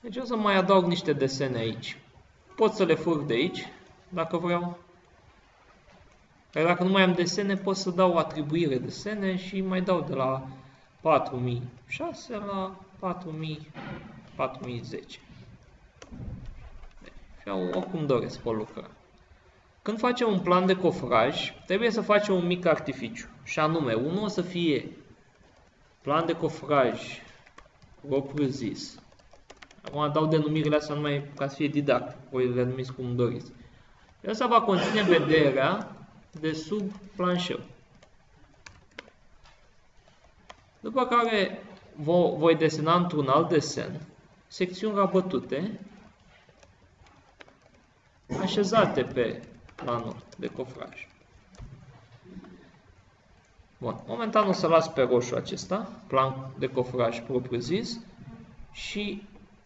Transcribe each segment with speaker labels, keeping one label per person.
Speaker 1: Deci o să mai adaug niște desene aici. Pot să le fur de aici, dacă vreau. Dar dacă nu mai am desene, pot să dau atribuire desene și mai dau de la 4006 la 4010. Și oricum doresc pe lucra. Când facem un plan de cofraj, trebuie să facem un mic artificiu. Și anume, unul o să fie plan de cofraj propriu zis. Acum dau denumirile astea numai ca să fie didactic, voi le numiți cum doriți. Și asta va conține vederea de sub planșeu. După care voi desena într-un alt desen secțiuni rabătute așezate pe planul de cofraj. Bun, momentan o să las pe roșu acesta, plan de cofraj propriu zis, și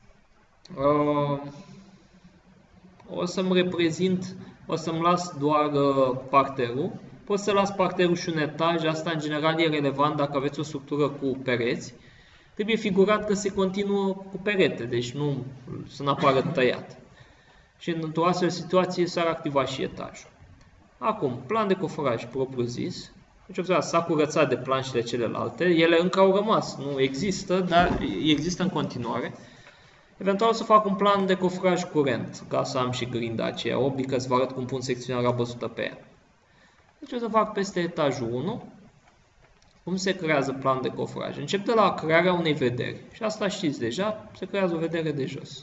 Speaker 1: o să-mi reprezint, o să-mi las doar parterul. Pot să las parterul și un etaj, asta în general e relevant dacă aveți o structură cu pereți. Trebuie figurat că se continuă cu perete, deci nu să nu apară tăiat. Și într-o astfel de situație s-ar activa și etajul. Acum, plan de cofraj propriu zis. Deci observați, s-a curățat de planșele celelalte. Ele încă au rămas, nu există, dar există în continuare. Eventual să fac un plan de cofraj curent, ca să am și grinda aceea oblică, să vă arăt cum pun secțiunea rabăsută pe ea. Deci o să fac peste etajul 1, cum se creează plan de cofraj. Încep de la crearea unei vederi. Și asta știți deja, se creează o vedere de jos.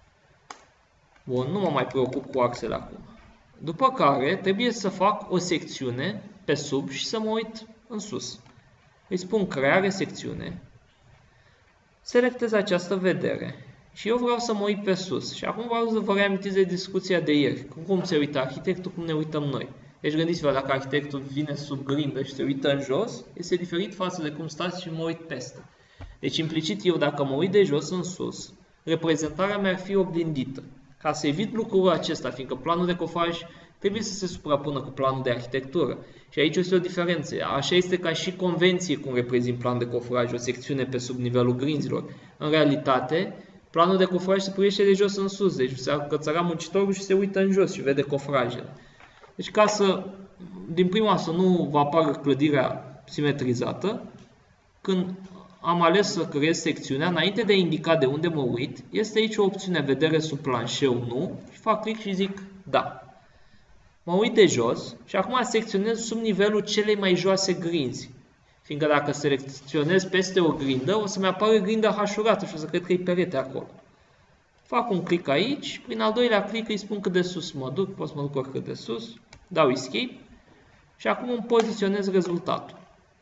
Speaker 1: Bun, nu mă mai preocup cu axele acum. După care trebuie să fac o secțiune pe sub și să mă uit în sus. Îi spun creare secțiune. Selectez această vedere. Și eu vreau să mă uit pe sus. Și acum vreau să vă reamintiți de discuția de ieri. Cum se uită arhitectul, cum ne uităm noi. Deci gândiți-vă, dacă arhitectul vine sub grindă și se uită în jos, este diferit față de cum stați și mă uit peste. Deci implicit eu, dacă mă uit de jos în sus, reprezentarea mea ar fi oglindită. Ca să evit lucrul acesta, fiindcă planul de cofraj trebuie să se suprapună cu planul de arhitectură. Și aici este o diferență. Așa este ca și convenție cum reprezint plan de cofraj, o secțiune pe sub nivelul grinzilor. În realitate, planul de cofraj se privește de jos în sus, deci se cățăra muncitorul și se uită în jos și vede cofrajele. Deci ca să, din prima, să nu vă apară clădirea simetrizată, când am ales să creez secțiunea, înainte de a indica de unde mă uit, este aici o opțiune vedere sub planșeu, nu, și fac click și zic da. Mă uit de jos și acum secționez sub nivelul celei mai joase grinzi. Fiindcă dacă selecționez peste o grindă, o să-mi apară grinda hașurată și o să cred că e perete acolo. Fac un click aici, prin al doilea click îi spun cât de sus mă duc, pot să mă duc oricât de sus, dau escape și acum îmi poziționez rezultatul.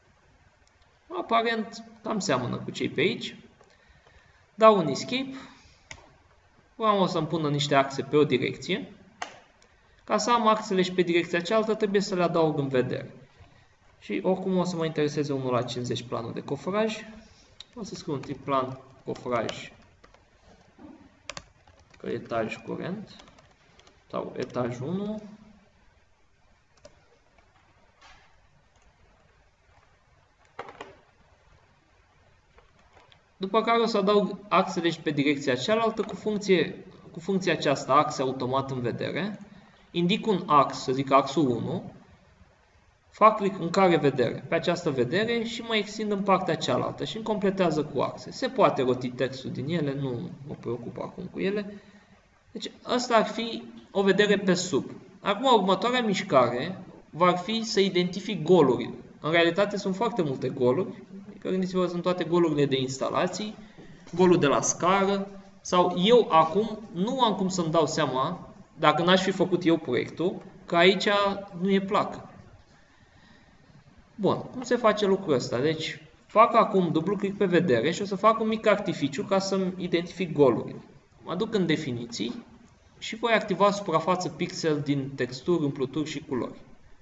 Speaker 1: Aparent cam seamănă cu cei pe aici. Dau un escape, o să-mi pună niște axe pe o direcție. Ca să am axele și pe direcția cealaltă, trebuie să le adaug în vedere. Și oricum o să mă intereseze 1:50 planul de cofraj. O să scriu un tip plan cofraj că etaj curent sau etaj 1. După care o să adaug axele și pe direcția cealaltă cu funcția aceasta, axe automat în vedere. Indic un ax, să zic axul 1. Fac click în care vedere, pe această vedere și mă extind în partea cealaltă și îmi completează cu axe. Se poate roti textul din ele, nu mă preocup acum cu ele. Deci asta ar fi o vedere pe sub. Acum următoarea mișcare va fi să identific golurile. În realitate sunt foarte multe goluri. Gândiți-vă, sunt toate golurile de instalații, golul de la scară. Sau eu acum nu am cum să-mi dau seama, dacă n-aș fi făcut eu proiectul, că aici nu e placă. Bun, cum se face lucrul ăsta? Deci fac acum dublu click pe vedere și o să fac un mic artificiu ca să-mi identific golurile. Mă duc în definiții și voi activa suprafață pixel din texturi, umpluturi și culori.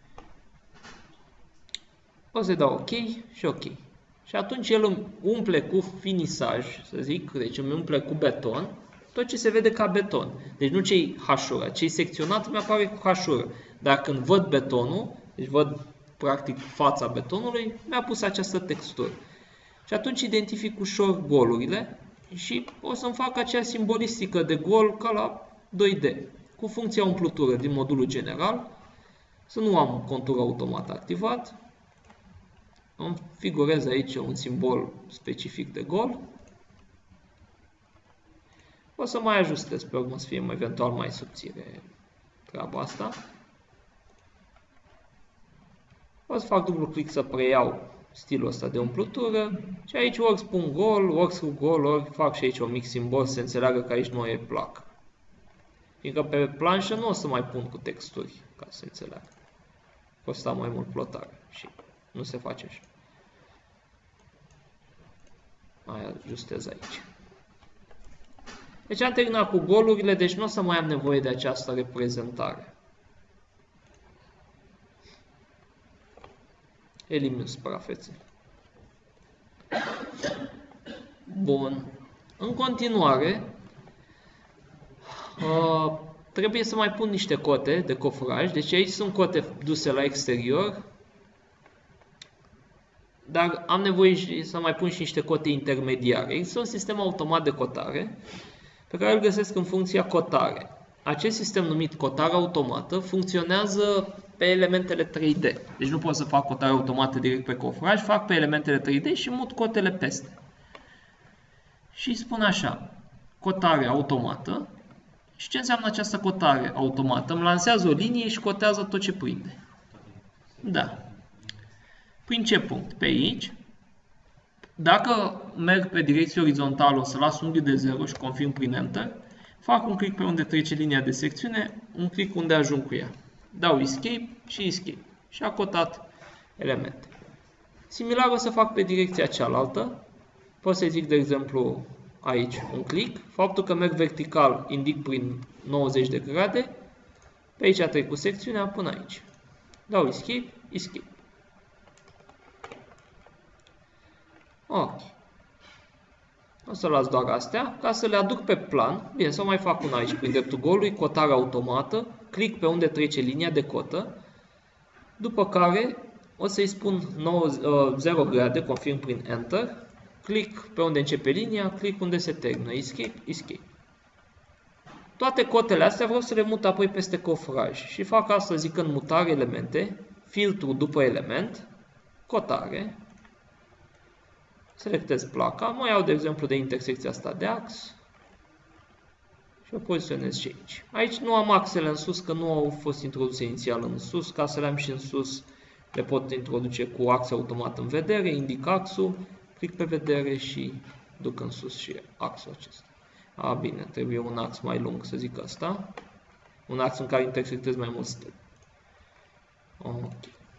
Speaker 1: O să dau OK și OK. Și atunci el îmi umple cu finisaj, să zic, deci îmi umple cu beton, tot ce se vede ca beton. Deci nu ce-i hașură, ce-i secționat mi-apare cu hașură. Dar când văd betonul, deci văd practic fața betonului, mi-a pus această textură. Și atunci identific ușor golurile și o să-mi fac acea simbolistică de gol ca la 2D, cu funcția umplutură din modulul general, să nu am contur automat activat, îmi figurez aici un simbol specific de gol, o să mai ajustez pe urmă să fie eventual mai subțire treaba asta. O să fac dublu click să preiau stilul ăsta de umplutură și aici ori spun gol, ori scriu gol, ori fac și aici un mic simbol să se înțeleagă că aici nu e placă. Fiindcă pe planșă nu o să mai pun cu texturi ca să se înțeleagă. Costa mai mult plotare și nu se face așa. Mai ajustez aici. Deci am terminat cu golurile, deci nu o să mai am nevoie de această reprezentare. Elimin suprafețele. Bun. În continuare, trebuie să mai pun niște cote de cofraj. Deci aici sunt cote duse la exterior. Dar am nevoie să mai pun și niște cote intermediare. Există un sistem automat de cotare pe care îl găsesc în funcția cotare. Acest sistem numit cotare automată funcționează pe elementele 3D. Deci nu pot să fac cotare automată direct pe cofraj, fac pe elementele 3D și mut cotele peste. Și spun așa, cotare automată. Și ce înseamnă această cotare automată? Îmi lansează o linie și cotează tot ce prinde. Da. Prin ce punct? Pe aici. Dacă merg pe direcție orizontală, o să las unghiul de 0 și confirm prin Enter. Fac un click pe unde trece linia de secțiune, un click unde ajung cu ea. Dau Escape și Escape. Și a cotat elemente. Similar o să fac pe direcția cealaltă. Pot să zic, de exemplu, aici un click. Faptul că merg vertical indic prin 90 de grade. Pe aici a trecut secțiunea până aici. Dau Escape, Escape. Ok. O să las doar astea, ca să le aduc pe plan. Bine, să mai fac una aici, prin dreptul golului, cotare automată, click pe unde trece linia de cotă, după care o să-i spun 0 grade, confirm prin Enter, click pe unde începe linia, click unde se termină, Escape, Escape. Toate cotele astea vreau să le mut apoi peste cofraj și fac asta zicând mutare elemente, filtru după element, cotare, selectez placa, mă iau de exemplu de intersecția asta de ax și o poziționez și aici. Aici nu am axele în sus, că nu au fost introduse inițial în sus, ca să le am și în sus le pot introduce cu ax automat în vedere, indic axul, click pe vedere și duc în sus și axul acesta. Bine, trebuie un ax mai lung, să zic asta, un ax în care intersectez mai mult stâlpi. Ok.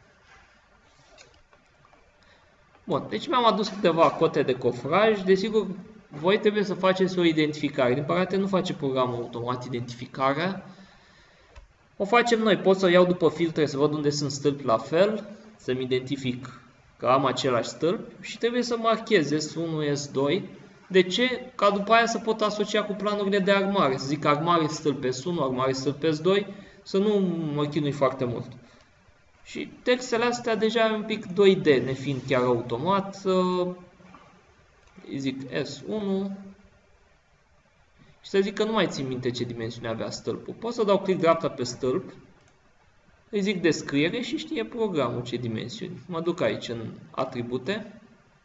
Speaker 1: Bun, deci mi-am adus câteva cote de cofraj. Desigur, voi trebuie să faceți o identificare. Din păcate nu face programul automat identificarea. O facem noi. Pot să iau după filtre să văd unde sunt stâlpi la fel, să-mi identific că am același stâlp și trebuie să marchez S1, S2. De ce? Ca după aia să pot asocia cu planurile de armare. Să zic armare stâlp S1, armare stâlp S2, să nu mă chinui foarte mult. Și textele astea deja un pic 2D, nefiind chiar automat. Îi zic S1 și să zic că nu mai țin minte ce dimensiune avea stâlpul. Pot să dau click dreapta pe stâlp, îi zic descriere și știe programul ce dimensiuni. Mă duc aici în atribute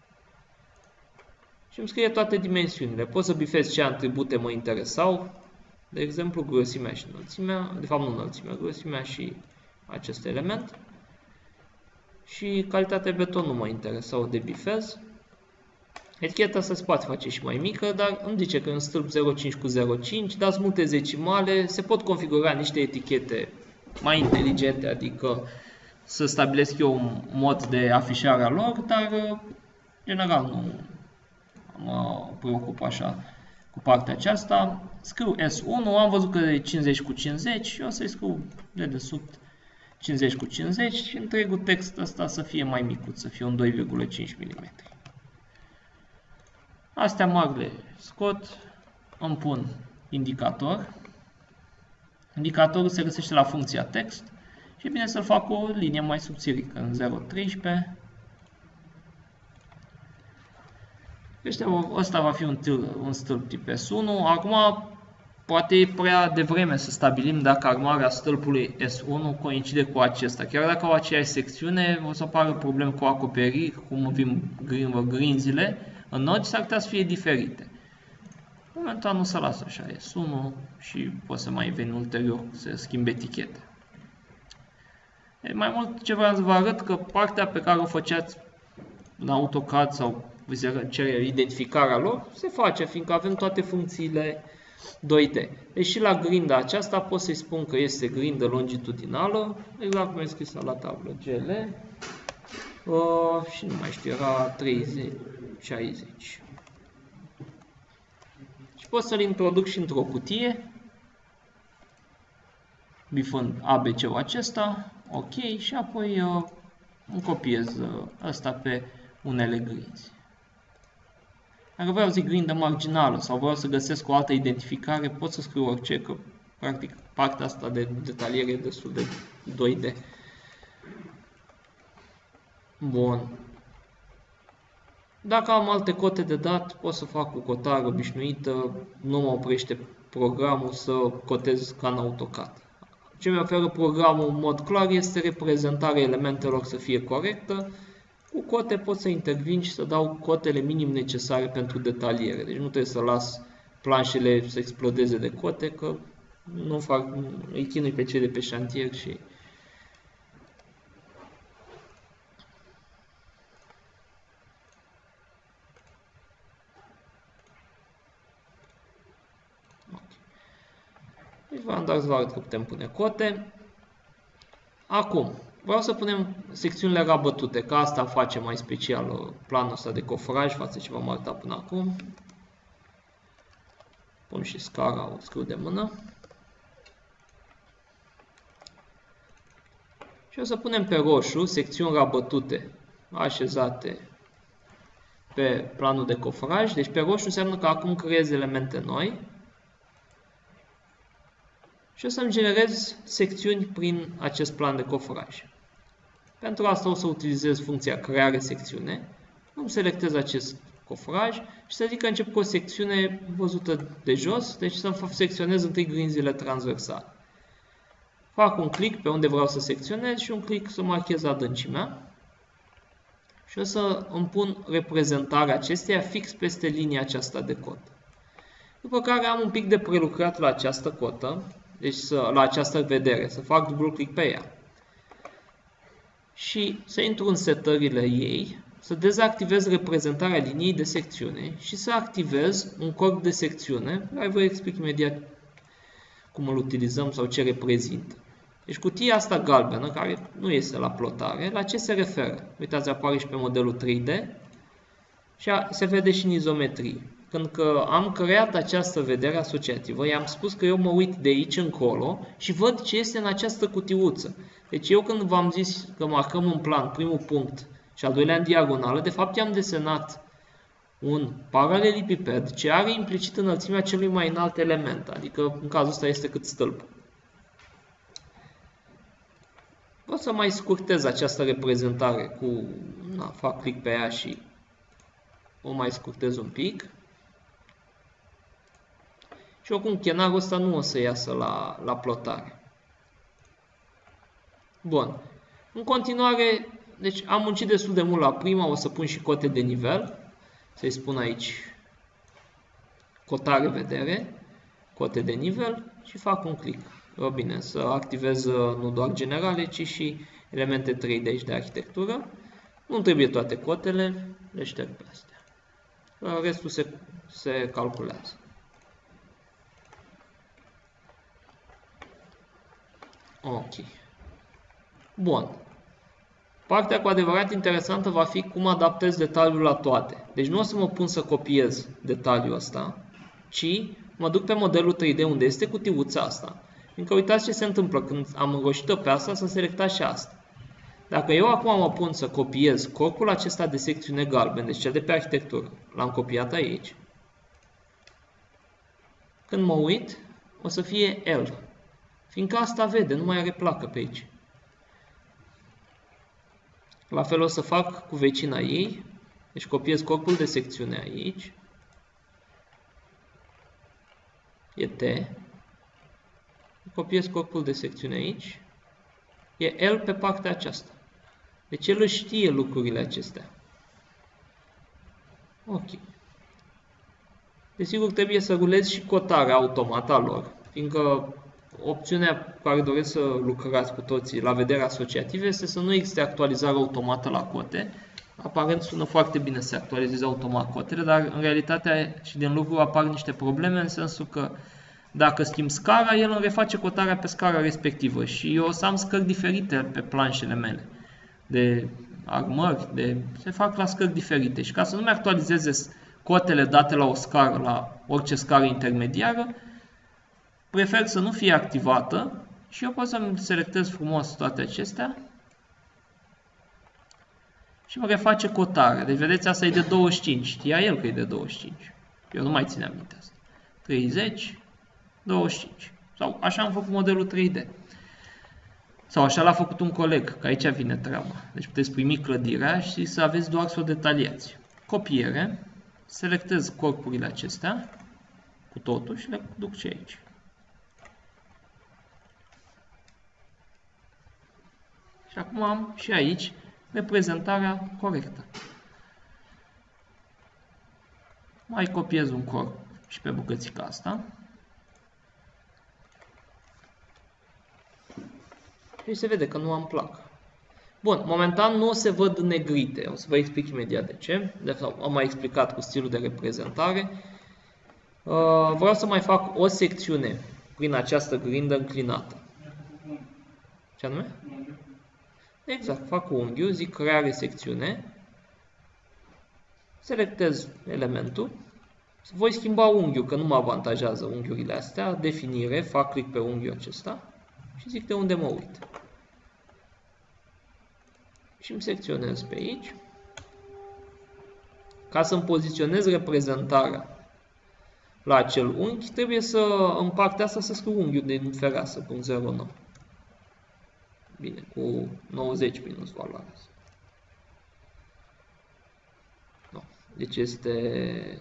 Speaker 1: și îmi scrie toate dimensiunile. Pot să bifez ce atribute mă interesau, de exemplu grosimea și înălțimea, de fapt nu înălțimea, grosimea și acest element. Și calitatea beton nu mă interesau de bifez. Eticheta asta se poate face și mai mică, dar îmi zice că e un stâlp 0,5 cu 0,5, dați multe zecimale, se pot configura niște etichete mai inteligente, adică să stabilesc eu un mod de afișare a lor, dar general nu mă preocup așa cu partea aceasta. Scriu S1, am văzut că e 50 cu 50 și o să-i scriu de desubt 50 cu 50 și întregul text ăsta să fie mai micuț, să fie un 2,5 mm. Astea mari le scot, îmi pun indicator. Indicatorul se găsește la funcția text și e bine să-l fac o linie mai subțirică, în 0,13. Ăsta va fi un stâlp tip S1. Acum, poate e prea devreme să stabilim dacă armarea stâlpului S1 coincide cu acesta. Chiar dacă au aceeași secțiune, o să apară probleme cu acoperiri, cum vin grinzile în nodi, s-ar putea să fie diferite. Momentan nu se lasă așa, S1 și poți să mai veni ulterior să schimbi etichete. Mai mult ce vreau să vă arăt că partea pe care o făceați în AutoCAD sau vi se cere identificarea lor, se face, fiindcă avem toate funcțiile 2D. Deci și la grinda aceasta pot să-i spun că este grindă longitudinală, exact cum e scris la tablă, GL, și nu mai știu, era 30, 60. Și pot să-l introduc și într-o cutie, bifând ABC-ul acesta, ok, și apoi îmi copiez asta pe unele grinzi. Dacă vreau să zic grindă marginală sau vreau să găsesc o altă identificare, pot să scriu orice, că practic partea asta de detaliere e destul de 2D. Bun. Dacă am alte cote de dat, pot să fac cu cotare obișnuită, nu mă oprește programul să cotez ca în AutoCAD. Ce mi oferă programul în mod clar este reprezentarea elementelor să fie corectă. Cu cote pot să intervin și să dau cotele minim necesare pentru detaliere. Deci nu trebuie să las planșele să explodeze de cote, că nu fac, îi chinui pe cei de pe șantier și... Deci v-am dat să vă arăt că putem pune cote. Acum, vreau să punem secțiunile rabătute, că asta face mai special planul ăsta de cofraj față ce v-am arătat până acum. Pun și scara, o scriu de mână. Și o să punem pe roșu secțiuni rabătute așezate pe planul de cofraj. Deci pe roșu înseamnă că acum creez elemente noi. Și o să-mi generez secțiuni prin acest plan de cofraj. Pentru asta o să utilizez funcția creare secțiune. Îmi selectez acest cofraj și să zic că încep cu o secțiune văzută de jos, deci să secționez întâi grinzile transversale. Fac un click pe unde vreau să secționez și un click să marchez adâncimea. Și o să îmi pun reprezentarea acesteia fix peste linia aceasta de cotă. După care am un pic de prelucrat la această cotă, deci la această vedere, să fac dublu click pe ea. Și să intru în setările ei, să dezactivez reprezentarea liniei de secțiune și să activez un corp de secțiune, care vă explic imediat cum îl utilizăm sau ce reprezintă. Deci cutia asta galbenă, care nu este la plotare, la ce se referă? Uitați, apare și pe modelul 3D și se vede și în izometrie. Când că am creat această vedere asociativă, i-am spus că eu mă uit de aici încolo și văd ce este în această cutiuță. Deci eu când v-am zis că marcăm în plan primul punct și al doilea în diagonală, de fapt i-am desenat un paralelipiped ce are implicit înălțimea celui mai înalt element, adică în cazul ăsta este cât stâlpul. O să mai scurtez această reprezentare cu, fac click pe ea și o mai scurtez un pic. Și oricum chenarul ăsta nu o să iasă la plotare. Bun. În continuare, deci am muncit destul de mult la prima, o să pun și cote de nivel. Să-i spun aici cotare vedere, cote de nivel și fac un click. Bine, să activez nu doar generale, ci și elemente 3D de arhitectură. Nu trebuie toate cotele, le șterg pe astea. Restul se calculează. Ok. Bun. Partea cu adevărat interesantă va fi cum adaptez detaliul la toate. Deci nu o să mă pun să copiez detaliul ăsta, ci mă duc pe modelul 3D unde este cutiuța asta. Fiindcă uitați ce se întâmplă când am înroșit-o pe asta, să selecta și asta. Dacă eu acum mă pun să copiez corpul acesta de secțiune galben, deci cel de pe arhitectură, l-am copiat aici. Când mă uit, o să fie L. Fiindcă asta vede, nu mai are placă pe aici. La fel o să fac cu vecina ei. Deci copiez corpul de secțiune aici. E T. Copiez corpul de secțiune aici. E L pe partea aceasta. Deci el își știe lucrurile acestea. Ok. Desigur, trebuie să rulez și cotarea automată a lor, fiindcă opțiunea care doresc să lucrați cu toții la vedere asociative este să nu existe actualizare automată la cote. Aparent sună foarte bine să se actualizeze automat cotele, dar în realitate și din lucru apar niște probleme în sensul că dacă schimb scara, el îmi reface cotarea pe scara respectivă și eu o să am scări diferite pe planșele mele de armări, se fac la scări diferite și ca să nu mi actualizeze cotele date la o scară, la orice scară intermediară, prefer să nu fie activată și eu pot să-mi selectez frumos toate acestea și mă reface cotarea. Deci vedeți, asta e de 25, știa el că e de 25, eu nu mai țineam minte asta. 30, 25, sau așa am făcut modelul 3D. Sau așa l-a făcut un coleg, că aici vine treaba. Deci puteți primi clădirea și să aveți doar să o detaliați. Copiere, selectez corpurile acestea cu totul și le duc și aici. Și acum am și aici reprezentarea corectă. Mai copiez un corp și pe bucățica asta. Și se vede că nu am placă. Bun, momentan nu se văd negrite. O să vă explic imediat de ce. De fapt, am mai explicat cu stilul de reprezentare. Vreau să mai fac o secțiune prin această grindă înclinată. Ce anume? Exact, fac unghiul, zic creare secțiune. Selectez elementul. Voi schimba unghiul, că nu mă avantajează unghiurile astea. Definire, fac click pe unghiul acesta. Și zic de unde mă uit. Și îmi secționez pe aici. Ca să-mi poziționez reprezentarea la acel unghi, trebuie să în partea asta să scriu unghiul din fereastră, .09. Bine, cu 90 minus valoarea asta. No. Deci este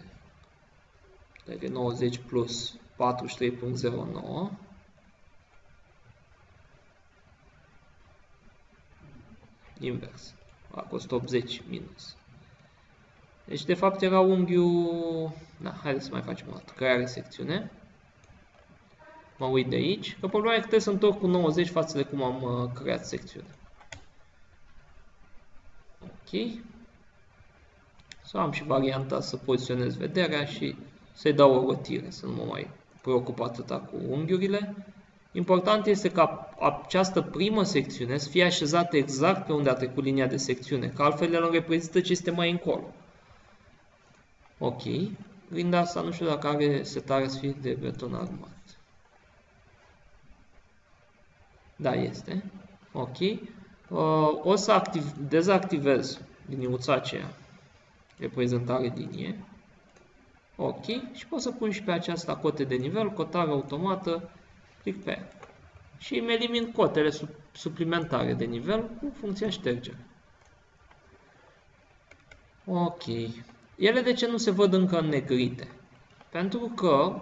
Speaker 1: 90 plus 43.09. Invers. A fost 80 minus. Deci, de fapt, era unghiul... Da, haideți să mai facem o dată. Creare secțiune. Mă uit de aici. Că problema e că trebuie să întorc cu 90 față de cum am creat secțiunea. Ok. Să am și varianta să poziționez vederea și să-i dau o rotire, să nu mă mai preocup atâta cu unghiurile. Important este ca această primă secțiune să fie așezată exact pe unde a trecut linia de secțiune, că altfel el reprezintă ce este mai încolo. Ok. Grinda asta nu știu dacă are setare să fie de beton armat. Da, este. Ok. O să dezactivez liniuța aceea. Reprezentare linie. Ok. Și pot să pun și pe aceasta cote de nivel, cotare automată. Click pe ea. Și îmi elimin cotele suplimentare de nivel cu funcția ștergere. Ok. Ele de ce nu se văd încă înnegrite? Pentru că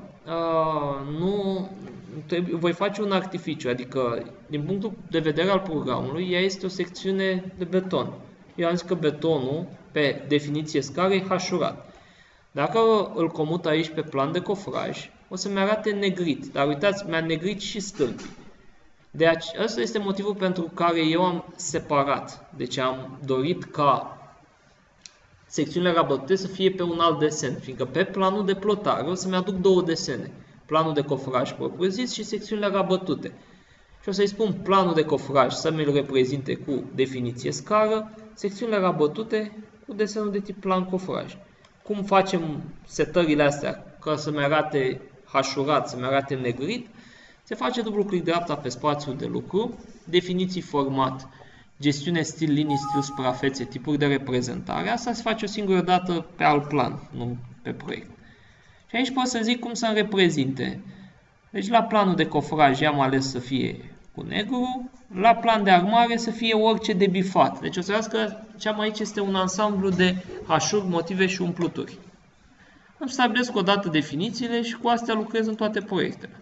Speaker 1: voi face un artificiu, adică din punctul de vedere al programului, ea este o secțiune de beton. Eu am zis că betonul, pe definiție scară, e hașurat. Dacă îl comut aici pe plan de cofraj, o să-mi arate negrit, dar uitați, mi-a negrit și stâlpii. Deci, ăsta este motivul pentru care eu am separat. Deci am dorit ca secțiunile rabătute să fie pe un alt desen, fiindcă pe planul de plotare o să-mi aduc două desene. Planul de cofraj propriu-zis și secțiunile rabătute. Și o să-i spun planul de cofraj să mi-l reprezinte cu definiție scară, secțiunile rabătute cu desenul de tip plan cofraj. Cum facem setările astea ca să-mi arate hașurat, să-mi arate negrit? Se face dublu click dreapta pe spațiul de lucru, definiții format, gestiune stil, linii, stil, suprafețe, tipuri de reprezentare. Asta se face o singură dată pe alt plan, nu pe proiect. Și aici pot să zic cum să-mi reprezinte. Deci la planul de cofraj am ales să fie cu negru, la plan de armare să fie orice de bifat. Deci o să vedeți că ce am aici este un ansamblu de hașuri, motive și umpluturi. Îmi stabilesc odată definițiile și cu astea lucrez în toate proiectele.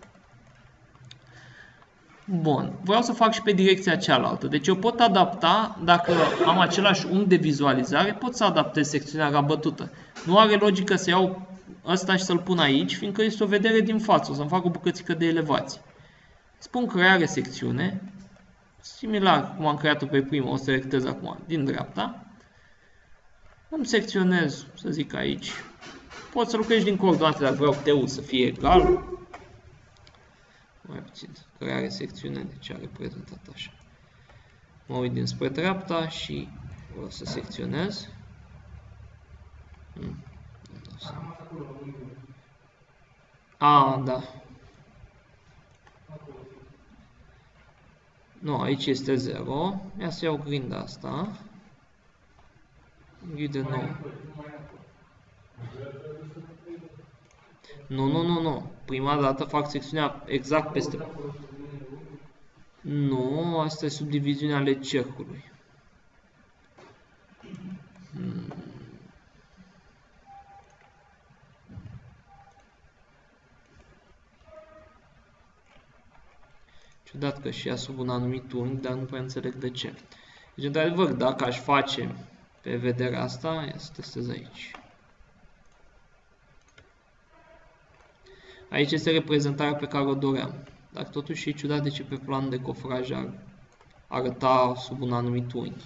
Speaker 1: Bun, vreau să fac și pe direcția cealaltă. Deci eu pot adapta, dacă am același unghi de vizualizare, pot să adaptez secțiunea rabătută. Nu are logică să iau ăsta și să-l pun aici, fiindcă este o vedere din față. O să-mi fac o bucățică de elevație. Spun creare secțiune, similar cum am creat-o pe prima, o să selectez acum din dreapta. Îmi secționez, să zic aici. Pot să lucrez din coordonate dacă vreau T-ul să fie egal. Mai puțin, creare secțiune, deci a reprezentat așa. Mă uit dinspre dreapta și vreau să secționez. Da. Nu, aici este 0. Ia să iau grinda asta. Ghide 9. Nu. Prima dată fac secțiunea exact peste. Nu, asta e subdiviziunea ale cercului. Ciudat că și ea sub un anumit unghi, dar nu prea înțeleg de ce. Deci, într-adevăr, dacă aș face pe vederea asta, ia să testez aici. Aici este reprezentarea pe care o doream. Dar totuși e ciudat de ce pe plan de cofraj ar arăta sub un anumit unghi.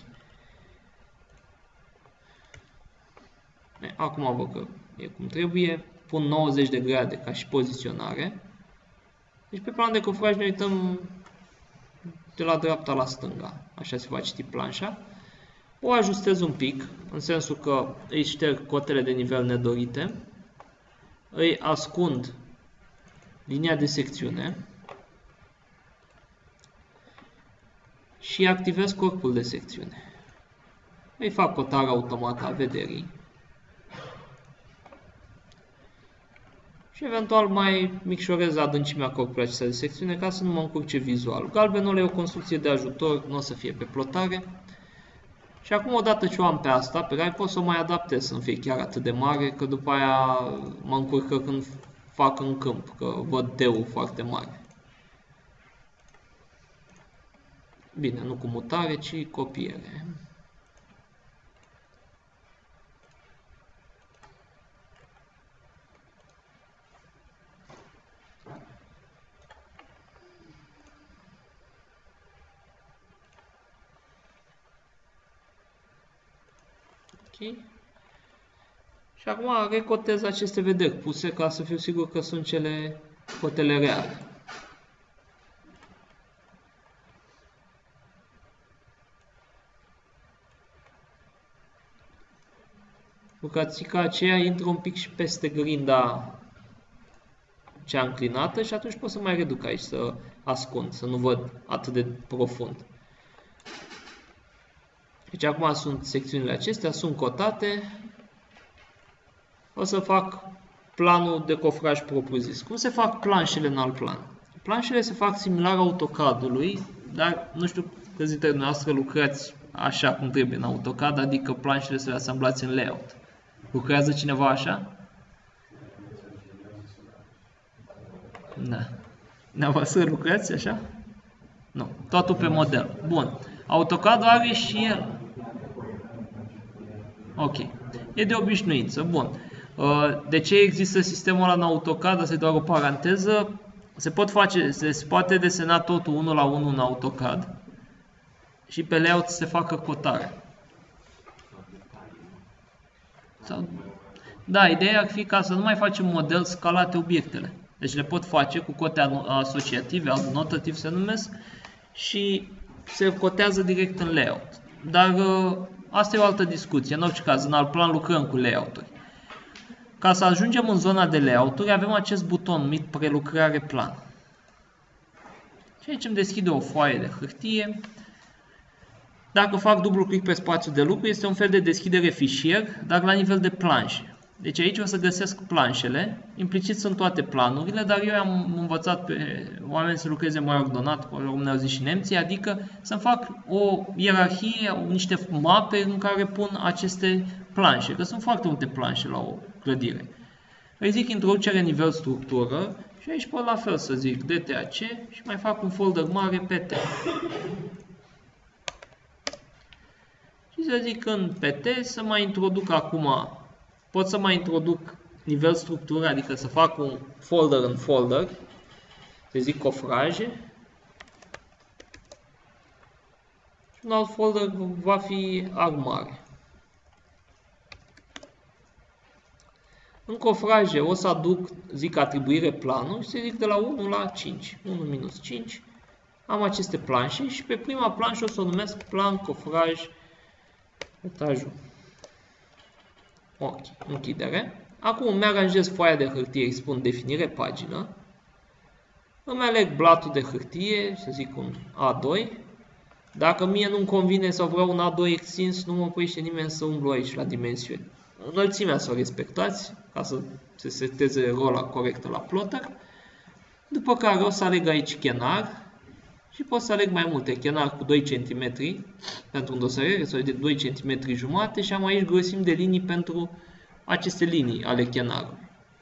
Speaker 1: Acum văd că e cum trebuie. Pun 90 de grade ca și poziționare. Deci pe plan de cofraj ne uităm de la dreapta la stânga. Așa se face tip planșa. O ajustez un pic, în sensul că îi șterg cotele de nivel nedorite. Îi ascund linia de secțiune și activez corpul de secțiune. Îi fac cotare automată a vederii și eventual mai micșorez adâncimea corpului acesta de secțiune ca să nu mă încurce vizual. Galbenul e o construcție de ajutor, nu o să fie pe plotare. Și acum, odată ce o am pe asta, pe care pot să o mai adaptez să nu fie chiar atât de mare, că după aia mă încurcă când fac în câmp, că văd D-ul foarte mare. Bine, nu cu mutare, ci copiere. Ok. Și acum recotez aceste vederi puse ca să fiu sigur că sunt cele cotele reale. Bucățica aceea intră un pic și peste grinda cea înclinată și atunci pot să mai reduc aici, să ascund, să nu văd atât de profund. Deci acum sunt secțiunile acestea, sunt cotate. O să fac planul de cofraj propriu-zis. Cum se fac planșele în alt plan? Planșele se fac similar AutoCAD-ului, dar nu știu câți dintre dumneavoastră lucrați așa cum trebuie în AutoCAD, adică planșele să le asamblați în layout. Lucrează cineva așa? Da. Dumneavoastră lucrați așa? Nu. Totul pe model. Bun. AutoCAD are și el. Ok. E de obișnuință. Bun. De ce există sistemul ăla în AutoCAD? Asta e doar o paranteză. Se poate desena totul 1 la 1 în AutoCAD și pe layout se facă cotare. Da, ideea ar fi ca să nu mai facem model scalate obiectele. Deci le pot face cu cote asociative, anotativ se numesc, și se cotează direct în layout. Dar asta e o altă discuție. În orice caz, în alt plan lucrăm cu layout-uri. Ca să ajungem în zona de layout-uri, avem acest buton numit prelucrare plan. Și aici îmi deschide o foaie de hârtie. Dacă fac dublu click pe spațiul de lucru, este un fel de deschidere fișier, dar la nivel de planșe. Deci aici o să găsesc planșele, implicit sunt toate planurile, dar eu am învățat pe oameni să lucreze mai ordonat, cum ne-au zis și nemții, adică să fac o ierarhie, niște mape în care pun aceste planșe, că sunt foarte multe planșe la o clădire. Îi zic introducere, nivel, structură și aici pot la fel să zic DTAC și mai fac un folder mare PT. Și să zic în PT să mai introduc acum, pot să mai introduc nivel structură, adică să fac un folder în folder, să zic cofraje. Și un alt folder va fi armare. În cofraje o să aduc, zic atribuire planuri și să zic de la 1 la 5. 1 minus 5. Am aceste planșe și pe prima planșă o să o numesc plan cofraj etajul. Ok, închidere. Acum îmi aranjez foaia de hârtie, îi spun definire pagină. Îmi aleg blatul de hârtie, să zic un A2. Dacă mie nu-mi convine sau vreau un A2 extins, nu mă oprește nimeni să umblu aici la dimensiuni. Înălțimea să o respectați, ca să se seteze rola corectă la plotter. După care o să aleg aici chenar și pot să aleg mai multe. Chenar cu 2 cm pentru îndosărire sau de 2 cm jumate și am aici grosimi de linii pentru aceste linii ale chenarului.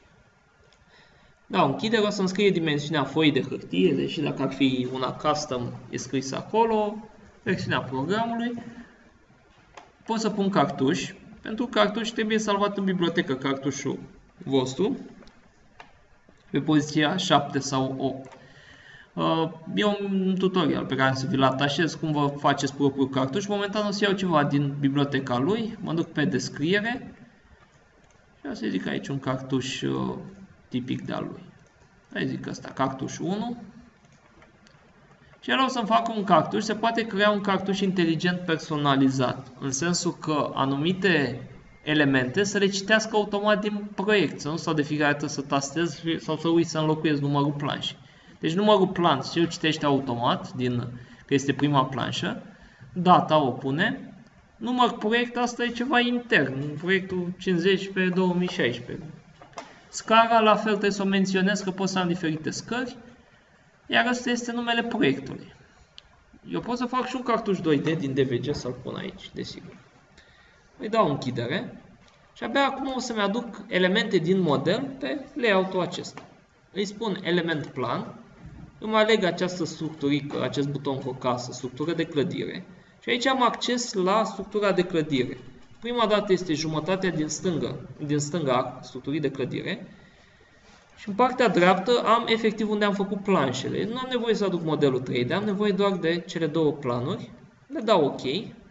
Speaker 1: Da, închidere, o să-mi scrie dimensiunea foii de hârtie, deși dacă ar fi una custom e scris acolo, versiunea programului. Pot să pun cartuș. Pentru cartuș trebuie salvat în bibliotecă cartușul vostru pe poziția 7 sau 8. E un tutorial pe care să vi-l atașez cum vă faceți propriul cartuș. Momentan o să iau ceva din biblioteca lui, mă duc pe descriere și o să zic aici un cartuș tipic de-al lui. Hai zic ăsta, cartuș 1. Și el o să-mi facă un cartuș, se poate crea un cartuș inteligent personalizat, în sensul că anumite elemente să le citească automat din proiect, să nu stau de fiecare dată să tastez sau să uit să înlocuiesc numărul planșei. Deci numărul planș el citește automat, că este prima planșă, data o pune, număr proiect, asta e ceva intern, proiectul 50 pe 2016. Scara la fel trebuie să o menționez că pot să am diferite scări. Iar ăsta este numele proiectului. Eu pot să fac și un cartuș 2D din DVG să-l pun aici, desigur. Îi dau închidere și abia acum o să-mi aduc elemente din model pe layout-ul acesta. Îi spun element plan, îmi aleg această structurică, acest buton cu o casă, structură de clădire. Și aici am acces la structura de clădire. Prima dată este jumătatea din stânga structurii de clădire. Și în partea dreaptă am efectiv unde am făcut planșele. Nu am nevoie să aduc modelul 3D, am nevoie doar de cele două planuri. Le dau OK.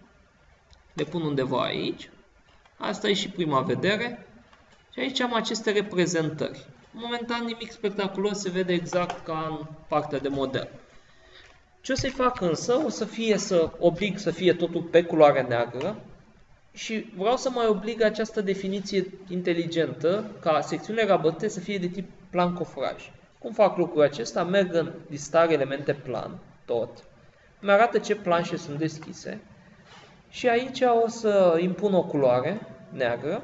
Speaker 1: Le pun undeva aici. Asta e și prima vedere. Și aici am aceste reprezentări. Momentan nimic spectaculos, se vede exact ca în partea de model. Ce o să-i fac însă, o să fie să oblig să fie totul pe culoare neagră. Și vreau să mai oblig această definiție inteligentă ca secțiunile rabătute să fie de tip plan cofraj. Cum fac lucrul acesta? Merg în listare elemente plan, tot. Îmi arată ce planșe sunt deschise. Și aici o să impun o culoare neagră.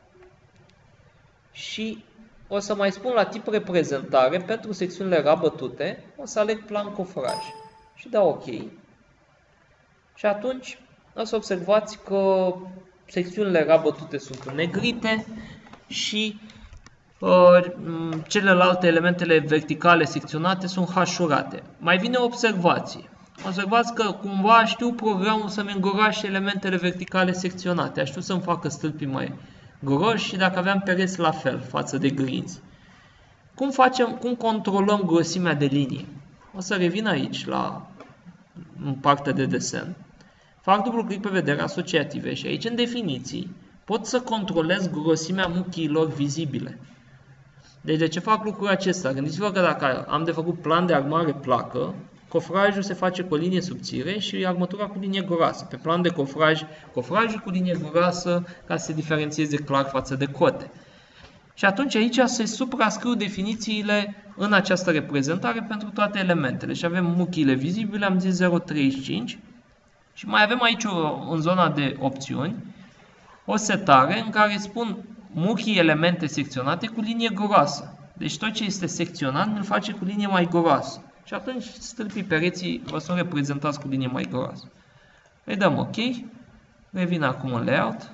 Speaker 1: Și o să mai spun la tip reprezentare, pentru secțiunile rabătute, o să aleg plan cofraj. Și dau OK. Și atunci o să observați că secțiunile rabătute sunt negrite și celelalte elementele verticale secționate sunt hașurate. Mai vine o observație. Observați că cumva știu programul să-mi îngorașe elementele verticale secționate. Știu să-mi facă stâlpii mai groși și dacă aveam pereți la fel față de grinzi. Cum controlăm grosimea de linii? O să revin aici în partea de desen. Fac dublu click pe vedere asociative și aici în definiții pot să controlez grosimea muchiilor vizibile. Deci de ce fac lucrul acesta? Gândiți-vă că dacă am de făcut plan de armare placă, cofrajul se face cu o linie subțire și armătura cu linie groasă. Pe plan de cofrajul cu linie groasă ca să se diferențieze clar față de cote. Și atunci aici se suprascriu definițiile în această reprezentare pentru toate elementele. Și avem muchiile vizibile, am zis 0,35. Și mai avem aici în zona de opțiuni o setare în care spun muchii elemente secționate cu linie groasă. Deci tot ce este secționat îl face cu linie mai groasă. Și atunci stâlpii pereții vă sunt reprezentați cu linie mai groasă. Îi dăm OK. Revin acum în layout.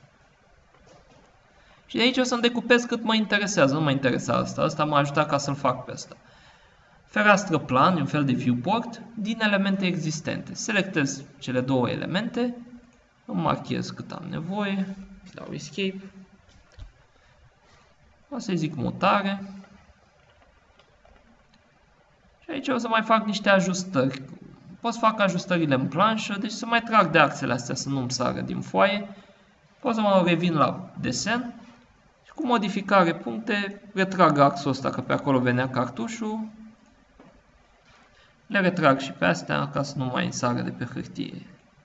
Speaker 1: Și de aici o să-mi decupez cât mă interesează. Nu mă interesează asta. Asta m-a ajutat ca să-l fac pe asta. Fereastră plan, un fel de viewport, din elemente existente. Selectez cele două elemente. Îmi marchez cât am nevoie. Dau escape. O să-i zic mutare. Și aici o să mai fac niște ajustări. Pot să fac ajustările în planșă, deci să mai trag de axele astea să nu-mi sară din foaie. Pot să mă revin la desen. Și cu modificare puncte, retrag axul ăsta, că pe acolo venea cartușul. Le retrag și pe astea, ca să nu mai însară de pe hârtie.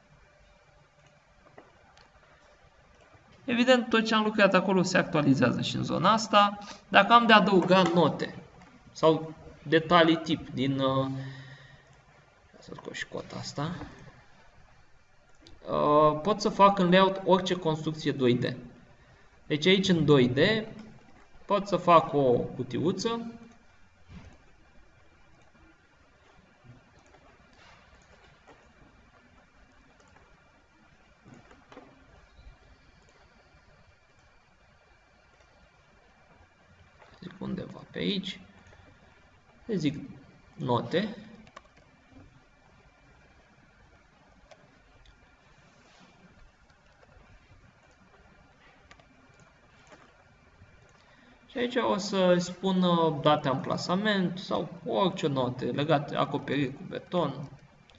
Speaker 1: Evident, tot ce am lucrat acolo se actualizează și în zona asta. Dacă am de adăugat note sau detalii tip din... să scot și cota asta. Pot să fac în layout orice construcție 2D. Deci aici în 2D pot să fac o cutiuță. Zic undeva pe aici. Le zic note. Și aici o să spun date amplasament sau orice note legate acoperiri cu beton.